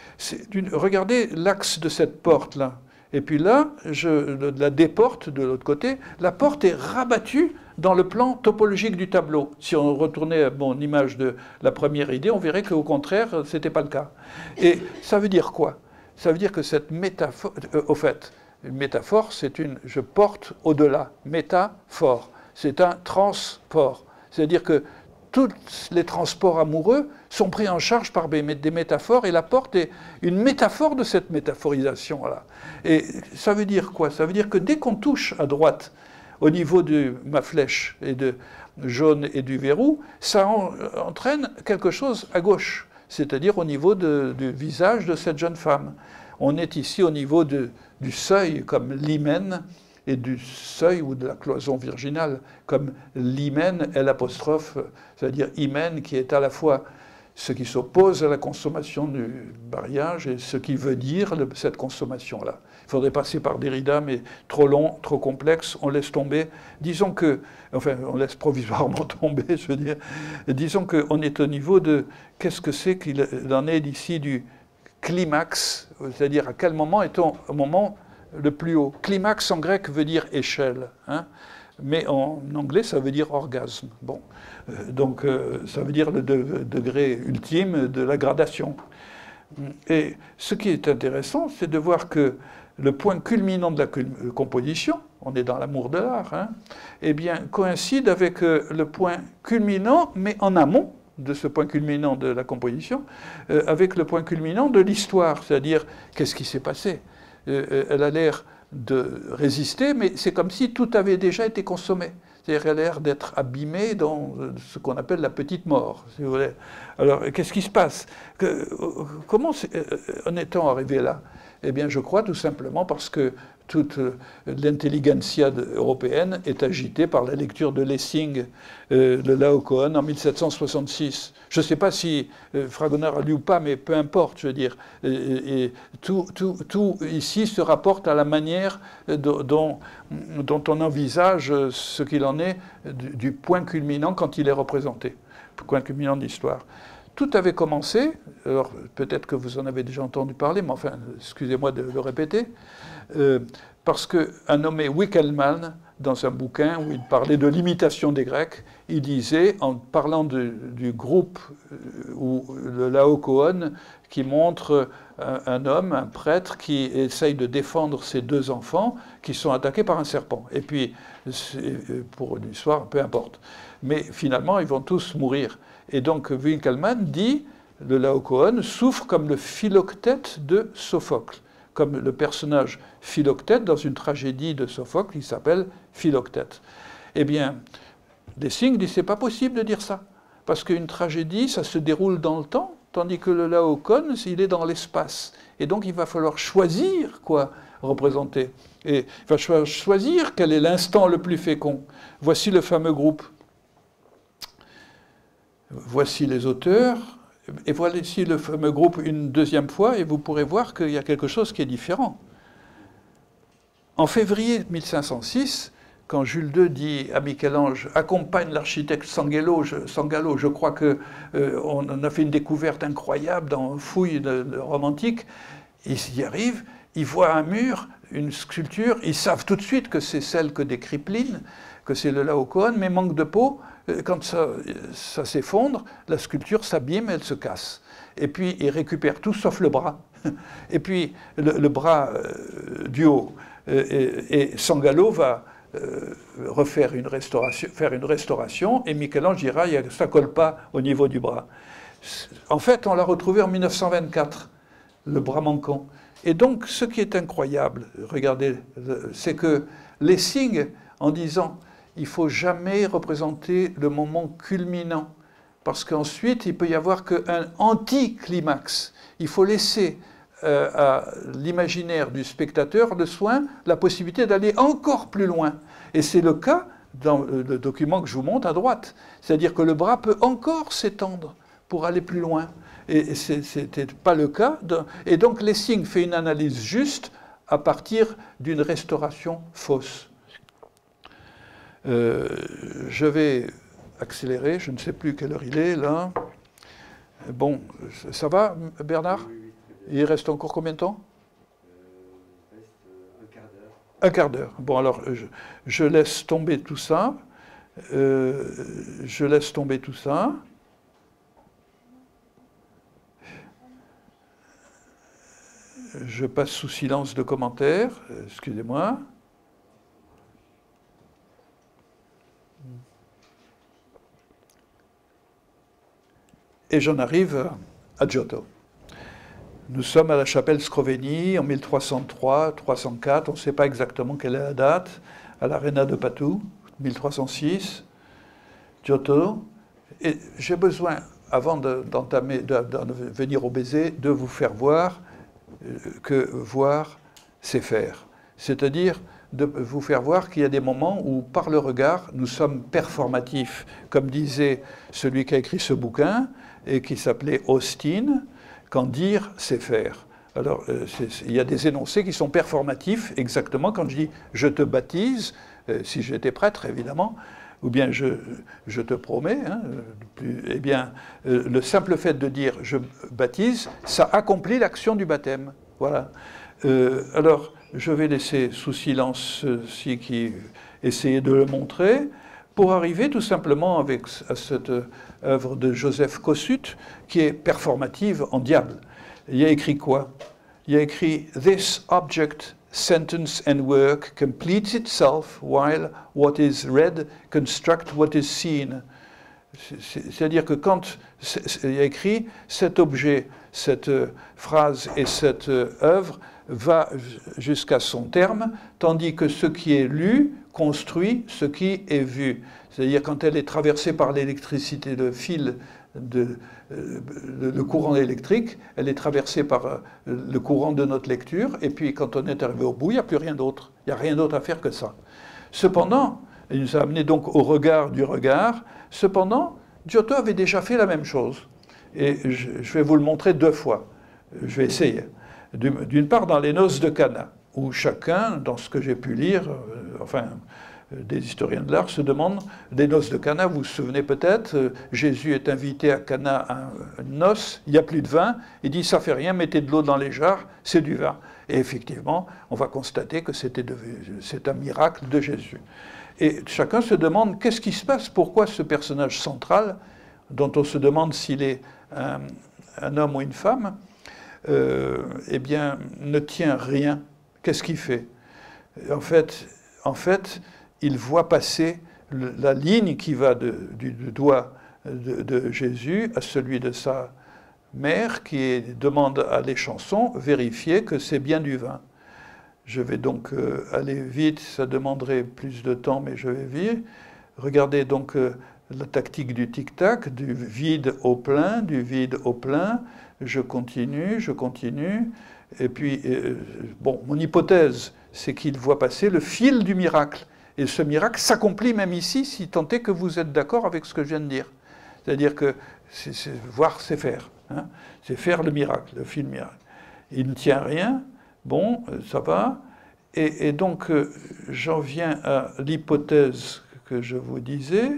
Regardez l'axe de cette porte-là. Et puis là, je la déporte de l'autre côté. La porte est rabattue dans le plan topologique du tableau. Si on retournait à mon image de la première idée, on verrait qu'au contraire, ce n'était pas le cas. Et ça veut dire quoi? Ça veut dire que cette métaphore, euh, au fait, une métaphore, c'est une, je porte au-delà, métaphore, c'est un transport. C'est-à-dire que tous les transports amoureux sont pris en charge par des métaphores, et la porte est une métaphore de cette métaphorisation-là. Et ça veut dire quoi? Ça veut dire que dès qu'on touche à droite, au niveau de ma flèche et de jaune et du verrou, ça en, entraîne quelque chose à gauche, c'est-à-dire au niveau de, du visage de cette jeune femme. On est ici au niveau de, du seuil comme l'hymen, et du seuil ou de la cloison virginale, comme l'hymen, L', c'est-à-dire hymen qui est à la fois ce qui s'oppose à la consommation du mariage et ce qui veut dire le, cette consommation-là. Il faudrait passer par Derrida, mais trop long, trop complexe, on laisse tomber. Disons que, enfin, on laisse provisoirement tomber, je veux dire. Disons qu'on est au niveau de, qu'est-ce que c'est qu'il en est d'ici du climax, c'est-à-dire à quel moment est-on au moment le plus haut. Climax en grec veut dire échelle, hein, mais en anglais ça veut dire orgasme. Bon, euh, donc euh, ça veut dire le de, degré ultime de la gradation. Et ce qui est intéressant, c'est de voir que le point culminant de la composition, on est dans l'amour de l'art, hein, eh bien coïncide avec euh, le point culminant, mais en amont de ce point culminant de la composition, euh, avec le point culminant de l'histoire, c'est-à-dire qu'est-ce qui s'est passé. Euh, elle a l'air de résister, mais c'est comme si tout avait déjà été consommé. C'est-à-dire qu'elle a l'air d'être abîmée dans ce qu'on appelle la petite mort, si vous voulez. Alors, qu'est-ce qui se passe? que, Comment en est-on arrivé là? Eh bien, je crois tout simplement parce que toute l'intelligentsia européenne est agitée par la lecture de Lessing, euh, de Laocoon, en mille sept cent soixante-six. Je ne sais pas si euh, Fragonard a lu ou pas, mais peu importe, je veux dire. Et, et tout, tout, tout ici se rapporte à la manière dont, dont on envisage ce qu'il en est du, du point culminant quand il est représenté, le point culminant de l'histoire. Tout avait commencé, alors peut-être que vous en avez déjà entendu parler, mais enfin, excusez-moi de le répéter, euh, parce qu'un nommé Wickelmann, dans un bouquin où il parlait de l'imitation des Grecs, il disait, en parlant de, du groupe euh, ou le Laocoon, qui montre un, un homme, un prêtre, qui essaye de défendre ses deux enfants qui sont attaqués par un serpent. Et puis, pour une histoire, peu importe. Mais finalement, ils vont tous mourir. Et donc Winckelmann dit, le Laocoon souffre comme le Philoctète de Sophocle, comme le personnage Philoctète dans une tragédie de Sophocle qui s'appelle Philoctète. Eh bien, Lessing dit c'est pas possible de dire ça, parce qu'une tragédie, ça se déroule dans le temps, tandis que le Laocoon, il est dans l'espace. Et donc il va falloir choisir quoi représenter. Et il va falloir choisir quel est l'instant le plus fécond. Voici le fameux groupe. Voici les auteurs, et voici le fameux groupe une deuxième fois, et vous pourrez voir qu'il y a quelque chose qui est différent. En février mille cinq cent six, quand Jules deux dit à Michel-Ange « Accompagne l'architecte Sangallo, je, Sangallo, je crois qu'on euh, a fait une découverte incroyable dans Fouilles de, de romantique », ils y arrivent, ils voient un mur, une sculpture, ils savent tout de suite que c'est celle que décrit Pline, que c'est le Laocoon, mais manque de peau, quand ça, ça s'effondre, la sculpture s'abîme, elle se casse. Et puis ils récupèrent tout sauf le bras. Et puis le, le bras euh, du haut. Et, et Sangallo va euh, refaire une restauration, faire une restauration, et Michel-Ange dira « ça ne colle pas au niveau du bras ». En fait, on l'a retrouvé en mille neuf cent vingt-quatre, le bras manquant. Et donc, ce qui est incroyable, regardez, c'est que Lessing, en disant « il ne faut jamais représenter le moment culminant », parce qu'ensuite, il peut y avoir qu'un anticlimax. Il faut laisser euh, à l'imaginaire du spectateur le soin, la possibilité d'aller encore plus loin. Et c'est le cas dans le document que je vous montre à droite. C'est-à-dire que le bras peut encore s'étendre pour aller plus loin. Et ce n'était pas le cas. De... Et donc Lessing fait une analyse juste à partir d'une restauration fausse. Euh, je vais accélérer, je ne sais plus quelle heure il est là. Bon, ça va Bernard? Il reste encore combien de temps? Il reste un quart d'heure. Un quart d'heure. Bon alors, je, je laisse tomber tout ça. Euh, je laisse tomber tout ça. Je passe sous silence de commentaires, excusez-moi. Et j'en arrive à Giotto. Nous sommes à la chapelle Scrovegni en mille trois cent trois, trois cent quatre, on ne sait pas exactement quelle est la date, à l'Arena de Patou, mille trois cent six, Giotto. Et j'ai besoin, avant d'entamer, de, de, de venir au baiser, de vous faire voir que voir, c'est faire. C'est-à-dire de vous faire voir qu'il y a des moments où, par le regard, nous sommes performatifs. Comme disait celui qui a écrit ce bouquin, et qui s'appelait Austin, quand dire, c'est faire. Alors, euh, il y a des énoncés qui sont performatifs, exactement quand je dis « je te baptise euh, », si j'étais prêtre, évidemment, ou bien je, je te promets, hein, plus, eh bien, euh, le simple fait de dire « je baptise », ça accomplit l'action du baptême. Voilà. Euh, alors, je vais laisser sous silence ceux qui essayaient de le montrer, pour arriver tout simplement avec, à cette œuvre de Joseph Kossuth, qui est performative en diable. Il y a écrit quoi? Il y a écrit « This object, sentence and work completes itself while what is read construct what is seen ». C'est-à-dire que quand il y a écrit « cet objet, cette phrase et cette œuvre va jusqu'à son terme, tandis que ce qui est lu construit ce qui est vu ». C'est-à-dire quand elle est traversée par l'électricité, le fil, de, euh, le courant électrique, elle est traversée par euh, le courant de notre lecture, et puis quand on est arrivé au bout, il n'y a plus rien d'autre. Il n'y a rien d'autre à faire que ça. Cependant, il nous a amené donc au regard du regard, cependant, Giotto avait déjà fait la même chose. Et je, je vais vous le montrer deux fois. Je vais essayer. D'une part, dans les Noces de Cana, où chacun, dans ce que j'ai pu lire, euh, enfin, des historiens de l'art se demandent, des noces de Cana, vous vous souvenez peut-être, euh, Jésus est invité à Cana à une noce, il n'y a plus de vin, il dit ça fait rien, mettez de l'eau dans les jarres, c'est du vin. Et effectivement, on va constater que c'est un miracle de Jésus. Et chacun se demande qu'est-ce qui se passe, pourquoi ce personnage central, dont on se demande s'il est un, un homme ou une femme, euh, eh bien, ne tient rien. Qu'est-ce qu'il fait? En fait, en fait, il voit passer le, la ligne qui va de, du, du doigt de, de Jésus à celui de sa mère, qui est, demande à l'échanson, vérifier que c'est bien du vin. Je vais donc euh, aller vite, ça demanderait plus de temps, mais je vais vite. Regardez donc euh, la tactique du tic-tac, du vide au plein, du vide au plein. Je continue, je continue. Et puis, euh, bon, mon hypothèse, c'est qu'il voit passer le fil du miracle. Et ce miracle s'accomplit même ici, si tant est que vous êtes d'accord avec ce que je viens de dire. C'est-à-dire que c'est, c'est, voir, c'est faire. Hein. C'est faire le miracle, le fil miracle. Il ne tient rien, bon, ça va. Et, et donc, euh, j'en viens à l'hypothèse que je vous disais.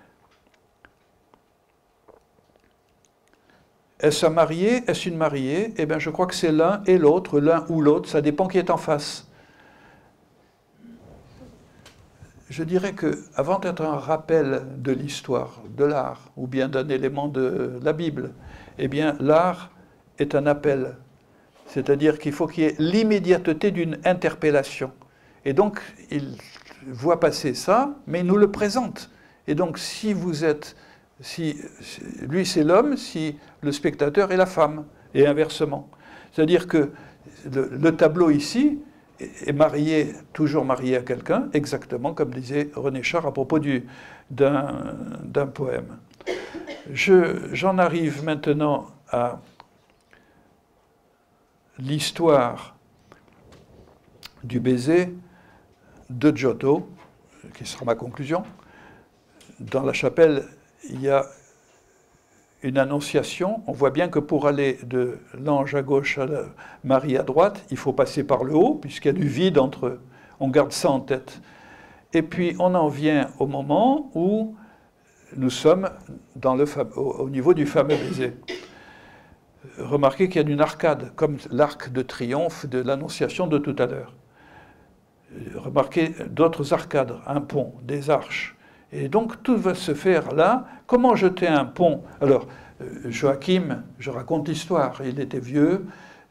Est-ce un marié? Est-ce une mariée? Eh bien, je crois que c'est l'un et l'autre, l'un ou l'autre, ça dépend qui est en face. Je dirais qu'avant d'être un rappel de l'histoire, de l'art, ou bien d'un élément de la Bible, eh bien, l'art est un appel. C'est-à-dire qu'il faut qu'il y ait l'immédiateté d'une interpellation. Et donc, il voit passer ça, mais il nous le présente. Et donc, si vous êtes... Si, lui, c'est l'homme, si le spectateur est la femme, et inversement. C'est-à-dire que le, le tableau ici est marié, toujours marié à quelqu'un, exactement comme disait René Char à propos d'un d'un poème. J'en arrive maintenant à l'histoire du baiser de Giotto, qui sera ma conclusion. Dans la chapelle, il y a une annonciation. On voit bien que pour aller de l'ange à gauche à la Marie à droite, il faut passer par le haut, puisqu'il y a du vide entre eux. On garde ça en tête. Et puis on en vient au moment où nous sommes dans le, au niveau du fameux baiser. Remarquez qu'il y a une arcade, comme l'arc de triomphe de l'annonciation de tout à l'heure. Remarquez d'autres arcades, un pont, des arches. Et donc tout va se faire là. Comment jeter un pont? Alors, Joachim, je raconte l'histoire, il était vieux,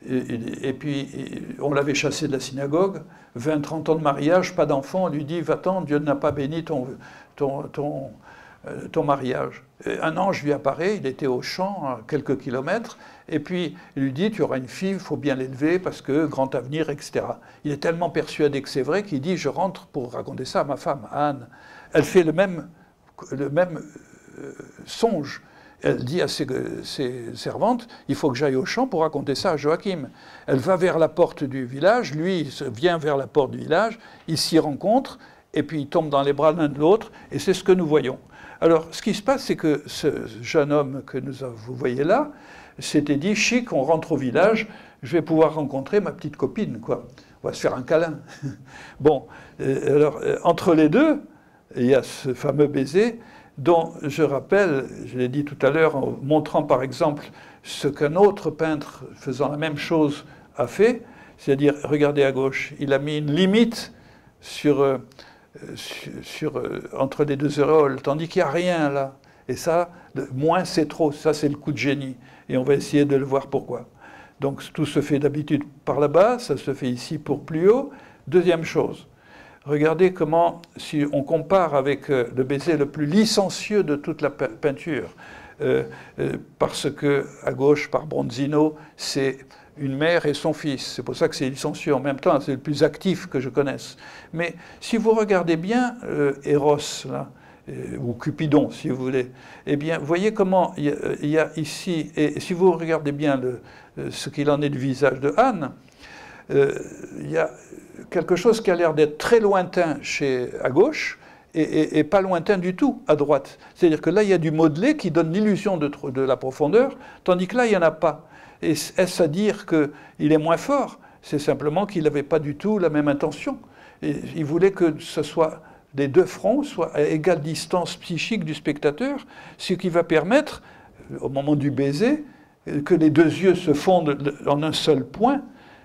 et, et puis on l'avait chassé de la synagogue, vingt trente ans de mariage, pas d'enfant, on lui dit, va-t'en, Dieu n'a pas béni ton, ton, ton, ton mariage. Et un ange lui apparaît, il était au champ, à quelques kilomètres, et puis il lui dit, tu auras une fille, il faut bien l'élever, parce que grand avenir, et cetera. Il est tellement persuadé que c'est vrai qu'il dit, je rentre pour raconter ça à ma femme, à Anne. Elle fait le même, le même euh, songe. Elle dit à ses, ses servantes, il faut que j'aille au champ pour raconter ça à Joachim. Elle va vers la porte du village, lui il vient vers la porte du village, ils s'y rencontrent, et puis ils tombent dans les bras l'un de l'autre, et c'est ce que nous voyons. Alors, ce qui se passe, c'est que ce jeune homme que nous, vous voyez là, s'était dit, chic, on rentre au village, je vais pouvoir rencontrer ma petite copine, quoi. On va se faire un câlin. Bon, alors, entre les deux, il y a ce fameux baiser, dont je rappelle, je l'ai dit tout à l'heure, en montrant par exemple ce qu'un autre peintre faisant la même chose a fait, c'est-à-dire, regardez à gauche, il a mis une limite sur, euh, sur, sur, euh, entre les deux auréoles, tandis qu'il n'y a rien là. Et ça, le, moins c'est trop, ça c'est le coup de génie. Et on va essayer de le voir pourquoi. Donc tout se fait d'habitude par là-bas, ça se fait ici pour plus haut. Deuxième chose, regardez comment, si on compare avec le baiser le plus licencieux de toute la peinture, euh, euh, parce que à gauche, par Bronzino, c'est une mère et son fils. C'est pour ça que c'est licencieux en même temps, c'est le plus actif que je connaisse. Mais si vous regardez bien euh, Eros, là, euh, ou Cupidon, si vous voulez, eh bien, voyez comment il y, il y a ici, et si vous regardez bien le, ce qu'il en est du visage de Anne, euh, il y a quelque chose qui a l'air d'être très lointain chez, à gauche et, et, et pas lointain du tout à droite. C'est-à-dire que là, il y a du modelé qui donne l'illusion de, de la profondeur, tandis que là, il n'y en a pas. Et est-ce à dire qu'il est moins fort? C'est simplement qu'il n'avait pas du tout la même intention. Et il voulait que ce soit les deux fronts soient à égale distance psychique du spectateur, ce qui va permettre, au moment du baiser, que les deux yeux se fondent en un seul point,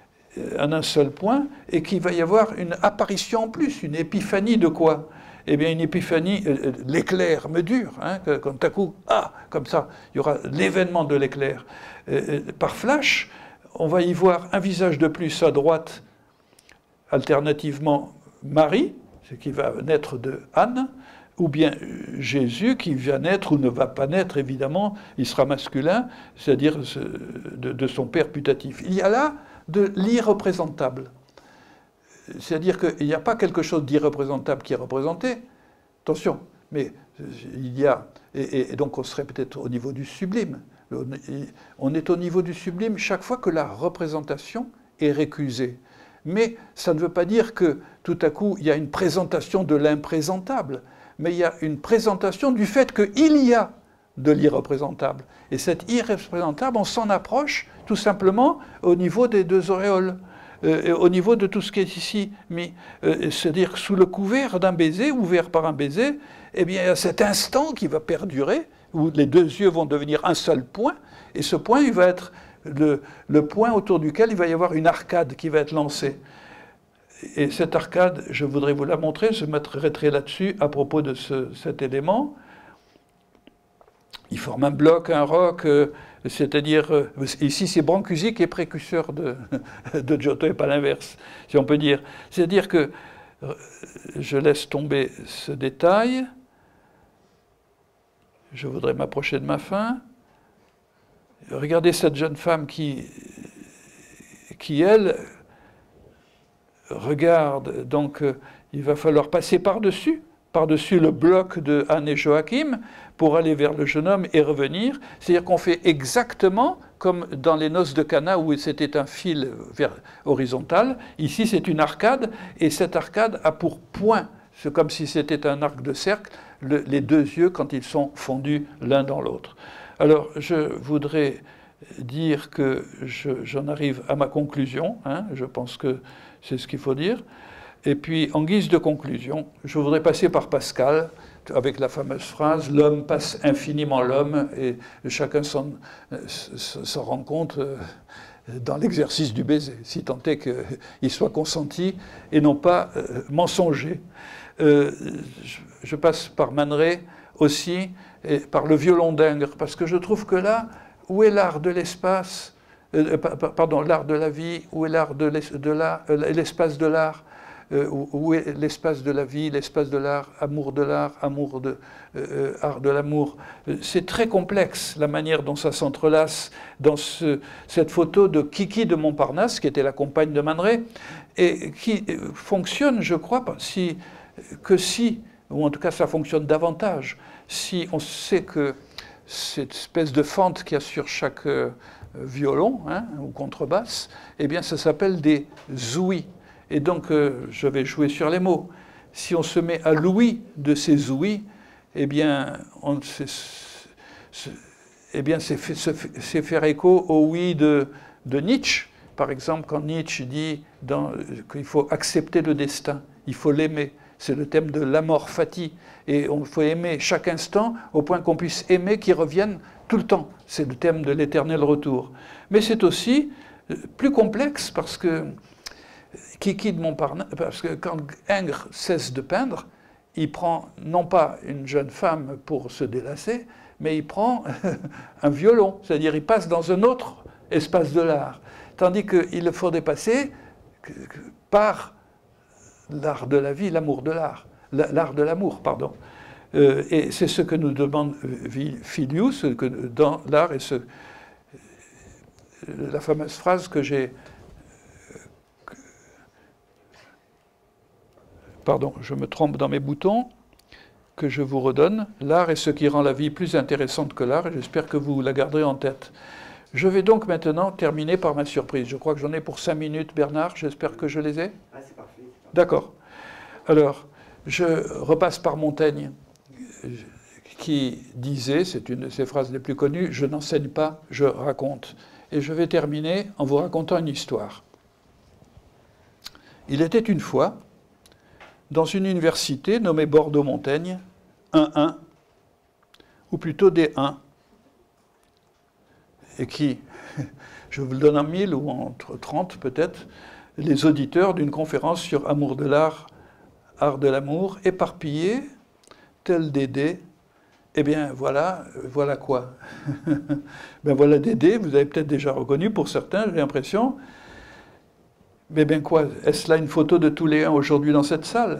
en un seul point, et qu'il va y avoir une apparition en plus, une épiphanie de quoi? Eh bien, une épiphanie, euh, l'éclair me dure, hein, comme tout à coup, ah, comme ça, il y aura l'événement de l'éclair. Euh, par flash, on va y voir un visage de plus à droite, alternativement Marie, ce qui va naître de Anne, ou bien Jésus qui va naître ou ne va pas naître, évidemment, il sera masculin, c'est-à-dire de, de son père putatif. Il y a là de l'irreprésentable. C'est-à-dire qu'il n'y a pas quelque chose d'irreprésentable qui est représenté, attention, mais il y a, et, et donc on serait peut-être au niveau du sublime. On est au niveau du sublime chaque fois que la représentation est récusée. Mais ça ne veut pas dire que tout à coup il y a une présentation de l'imprésentable, mais il y a une présentation du fait qu'il y a de l'irreprésentable. Et cet irreprésentable, on s'en approche tout simplement au niveau des deux auréoles. euh, au niveau de tout ce qui est ici mis. Euh, C'est-à-dire que sous le couvert d'un baiser, ouvert par un baiser, eh bien, il y a cet instant qui va perdurer, où les deux yeux vont devenir un seul point, et ce point, il va être le, le point autour duquel il va y avoir une arcade qui va être lancée. Et cette arcade, je voudrais vous la montrer, je m'arrêterai là-dessus à propos de ce, cet élément. Il forme un bloc, un roc, euh, c'est-à-dire, euh, ici c'est Brancusi qui est précurseur de, de Giotto et pas l'inverse, si on peut dire. C'est-à-dire que, euh, je laisse tomber ce détail, je voudrais m'approcher de ma fin. Regardez cette jeune femme qui, qui elle, regarde, donc euh, il va falloir passer par-dessus, par-dessus le bloc de Anne et Joachim, pour aller vers le jeune homme et revenir. C'est-à-dire qu'on fait exactement comme dans les noces de Cana, où c'était un fil vers, horizontal. Ici, c'est une arcade, et cette arcade a pour point, c'est comme si c'était un arc de cercle, le, les deux yeux quand ils sont fondus l'un dans l'autre. Alors, je voudrais dire que j'en arrive à ma conclusion, hein, je pense que c'est ce qu'il faut dire. Et puis, en guise de conclusion, je voudrais passer par Pascal, avec la fameuse phrase « L'homme passe infiniment l'homme » et chacun s'en rend compte dans l'exercice du baiser, si tant est qu'il soit consenti et non pas mensonger. Euh, je passe par Man Ray aussi, et par le violon d'Ingres, parce que je trouve que là, où est l'art de l'espace, euh, pardon, l'art de la vie, où est l'art de l'espace de l'art, euh, où est l'espace de la vie, l'espace de l'art, amour de l'art, amour de euh, art de l'amour. C'est très complexe la manière dont ça s'entrelace dans ce, cette photo de Kiki de Montparnasse, qui était la compagne de Man Ray, et qui fonctionne, je crois, si, que si, ou en tout cas ça fonctionne davantage, si on sait que cette espèce de fente qu'il y a sur chaque euh, violon, hein, ou contrebasse, eh bien ça s'appelle des ouïes. Et donc euh, je vais jouer sur les mots. Si on se met à l'ouïe de ces ouïes, eh bien on eh bien c'est faire écho au oui de, de Nietzsche, par exemple, quand Nietzsche dit qu'il faut accepter le destin, il faut l'aimer. C'est le thème de l'amor fati. Et il faut aimer chaque instant au point qu'on puisse aimer qu'il revienne tout le temps. C'est le thème de l'éternel retour. Mais c'est aussi plus complexe parce que Kiki de Montparnasse, parce que quand Ingres cesse de peindre, il prend non pas une jeune femme pour se délasser, mais il prend un violon. C'est-à-dire il passe dans un autre espace de l'art. Tandis qu'il le faut dépasser par l'art de la vie, l'amour de l'art, l'art de l'amour, pardon. Euh, et c'est ce que nous demande Filius, que dans l'art, et ce, la fameuse phrase que j'ai... Pardon, je me trompe dans mes boutons, que je vous redonne. L'art est ce qui rend la vie plus intéressante que l'art, et j'espère que vous la garderez en tête. Je vais donc maintenant terminer par ma surprise. Je crois que j'en ai pour cinq minutes, Bernard, j'espère que je les ai. Ah, c'est parfait. D'accord. Alors, je repasse par Montaigne, qui disait, c'est une de ses phrases les plus connues, « Je n'enseigne pas, je raconte ». Et je vais terminer en vous racontant une histoire. Il était une fois, dans une université nommée Bordeaux-Montaigne, un un, ou plutôt des un, et qui, je vous le donne en mille ou entre trente peut-être, les auditeurs d'une conférence sur amour de l'art, art de l'amour, éparpillés, tel des dés. Eh bien, voilà, voilà quoi. Ben voilà des dés, vous avez peut-être déjà reconnu pour certains, j'ai l'impression. Mais bien quoi, est-ce là une photo de tous les uns aujourd'hui dans cette salle?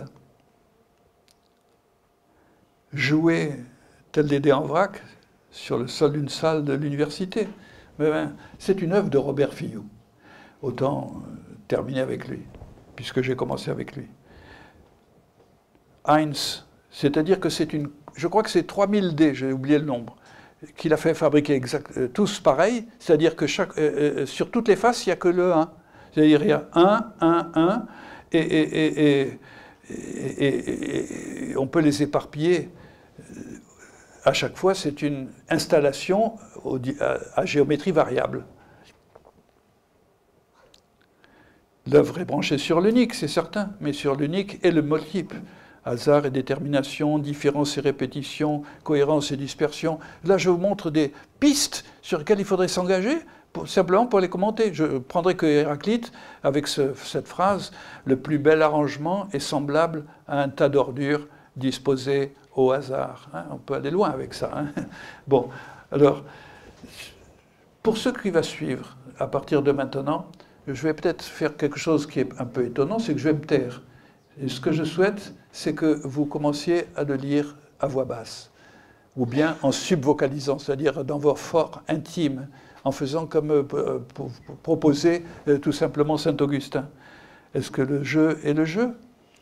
Jouer tel des dés en vrac sur le sol d'une salle de l'université. Mais ben, c'est une œuvre de Robert Fillou. Autant terminer avec lui, puisque j'ai commencé avec lui. Heinz, c'est-à-dire que c'est une... Je crois que c'est trois mille dés, j'ai oublié le nombre, qu'il a fait fabriquer exact, euh, tous pareils, c'est-à-dire que chaque, euh, euh, sur toutes les faces, il n'y a que le un. C'est-à-dire il y a un, un, un, et, et, et, et, et, et on peut les éparpiller. À chaque fois, c'est une installation au, à, à géométrie variable. L'œuvre est branchée sur l'unique, c'est certain, mais sur l'unique et le multiple. Hasard et détermination, différence et répétition, cohérence et dispersion. Là, je vous montre des pistes sur lesquelles il faudrait s'engager, pour, simplement pour les commenter. Je prendrai que Héraclite, avec ce, cette phrase, « Le plus bel arrangement est semblable à un tas d'ordures disposées au hasard. Hein » On peut aller loin avec ça. Hein. Bon, alors, pour ce qui va suivre, à partir de maintenant, je vais peut-être faire quelque chose qui est un peu étonnant, c'est que je vais me taire. Et ce que je souhaite, c'est que vous commenciez à le lire à voix basse, ou bien en subvocalisant, c'est-à-dire dans vos forts intimes, en faisant comme euh, pour, pour proposer euh, tout simplement saint Augustin. Est-ce que le jeu est le jeu ?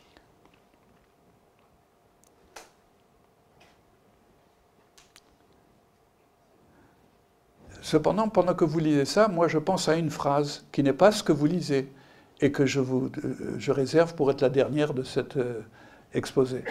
Cependant, pendant que vous lisez ça, moi je pense à une phrase qui n'est pas ce que vous lisez, et que je, vous, je réserve pour être la dernière de cet euh, exposé.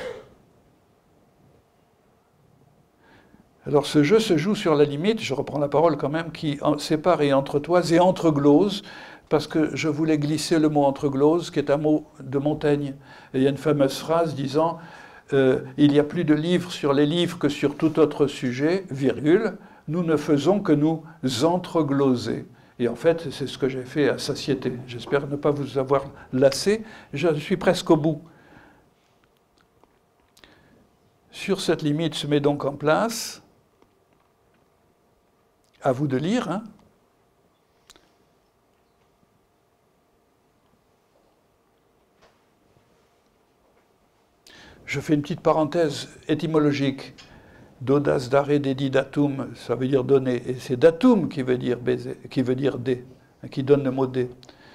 Alors ce jeu se joue sur la limite, je reprends la parole quand même, qui sépare et entretoise et entreglose, parce que je voulais glisser le mot entreglose, qui est un mot de Montaigne. Et il y a une fameuse phrase disant euh, « Il y a plus de livres sur les livres que sur tout autre sujet, virgule, nous ne faisons que nous entregloser ». Et en fait, c'est ce que j'ai fait à satiété. J'espère ne pas vous avoir lassé. Je suis presque au bout. Sur cette limite se met donc en place, à vous de lire, hein. Je fais une petite parenthèse étymologique. Dodas dare dedi datum, ça veut dire donner. Et c'est datum qui veut dire baiser, qui veut dire dé, qui donne le mot dé.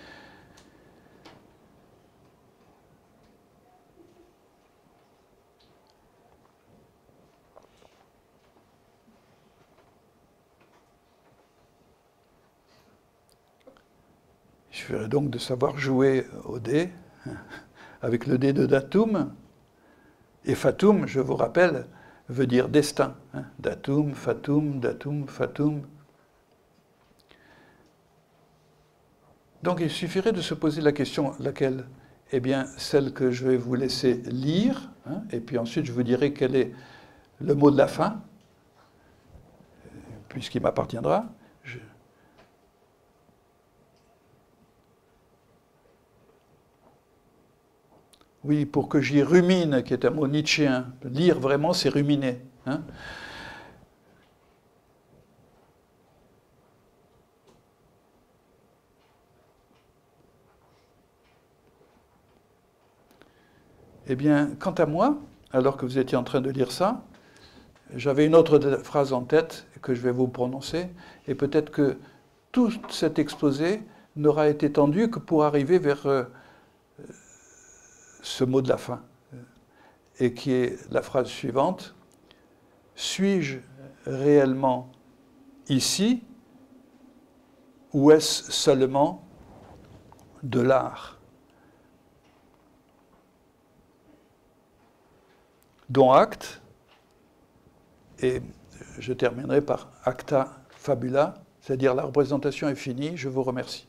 Il suffirait donc de savoir jouer au dé, avec le dé de datum. Et fatum, je vous rappelle, veut dire destin. Hein. Datum, fatum, datum, fatum. Donc il suffirait de se poser la question laquelle? Eh bien, celle que je vais vous laisser lire, hein, et puis ensuite je vous dirai quel est le mot de la fin, puisqu'il m'appartiendra. Je... Oui, pour que j'y rumine, qui est un mot nietzschéen. Lire vraiment, c'est ruminer. Hein. Eh bien, quant à moi, alors que vous étiez en train de lire ça, j'avais une autre phrase en tête que je vais vous prononcer, et peut-être que tout cet exposé n'aura été tendu que pour arriver vers euh, ce mot de la fin, et qui est la phrase suivante. Suis-je réellement ici, ou est-ce seulement de l'art ? Dont acte, et je terminerai par acta fabula, c'est-à-dire la représentation est finie, je vous remercie.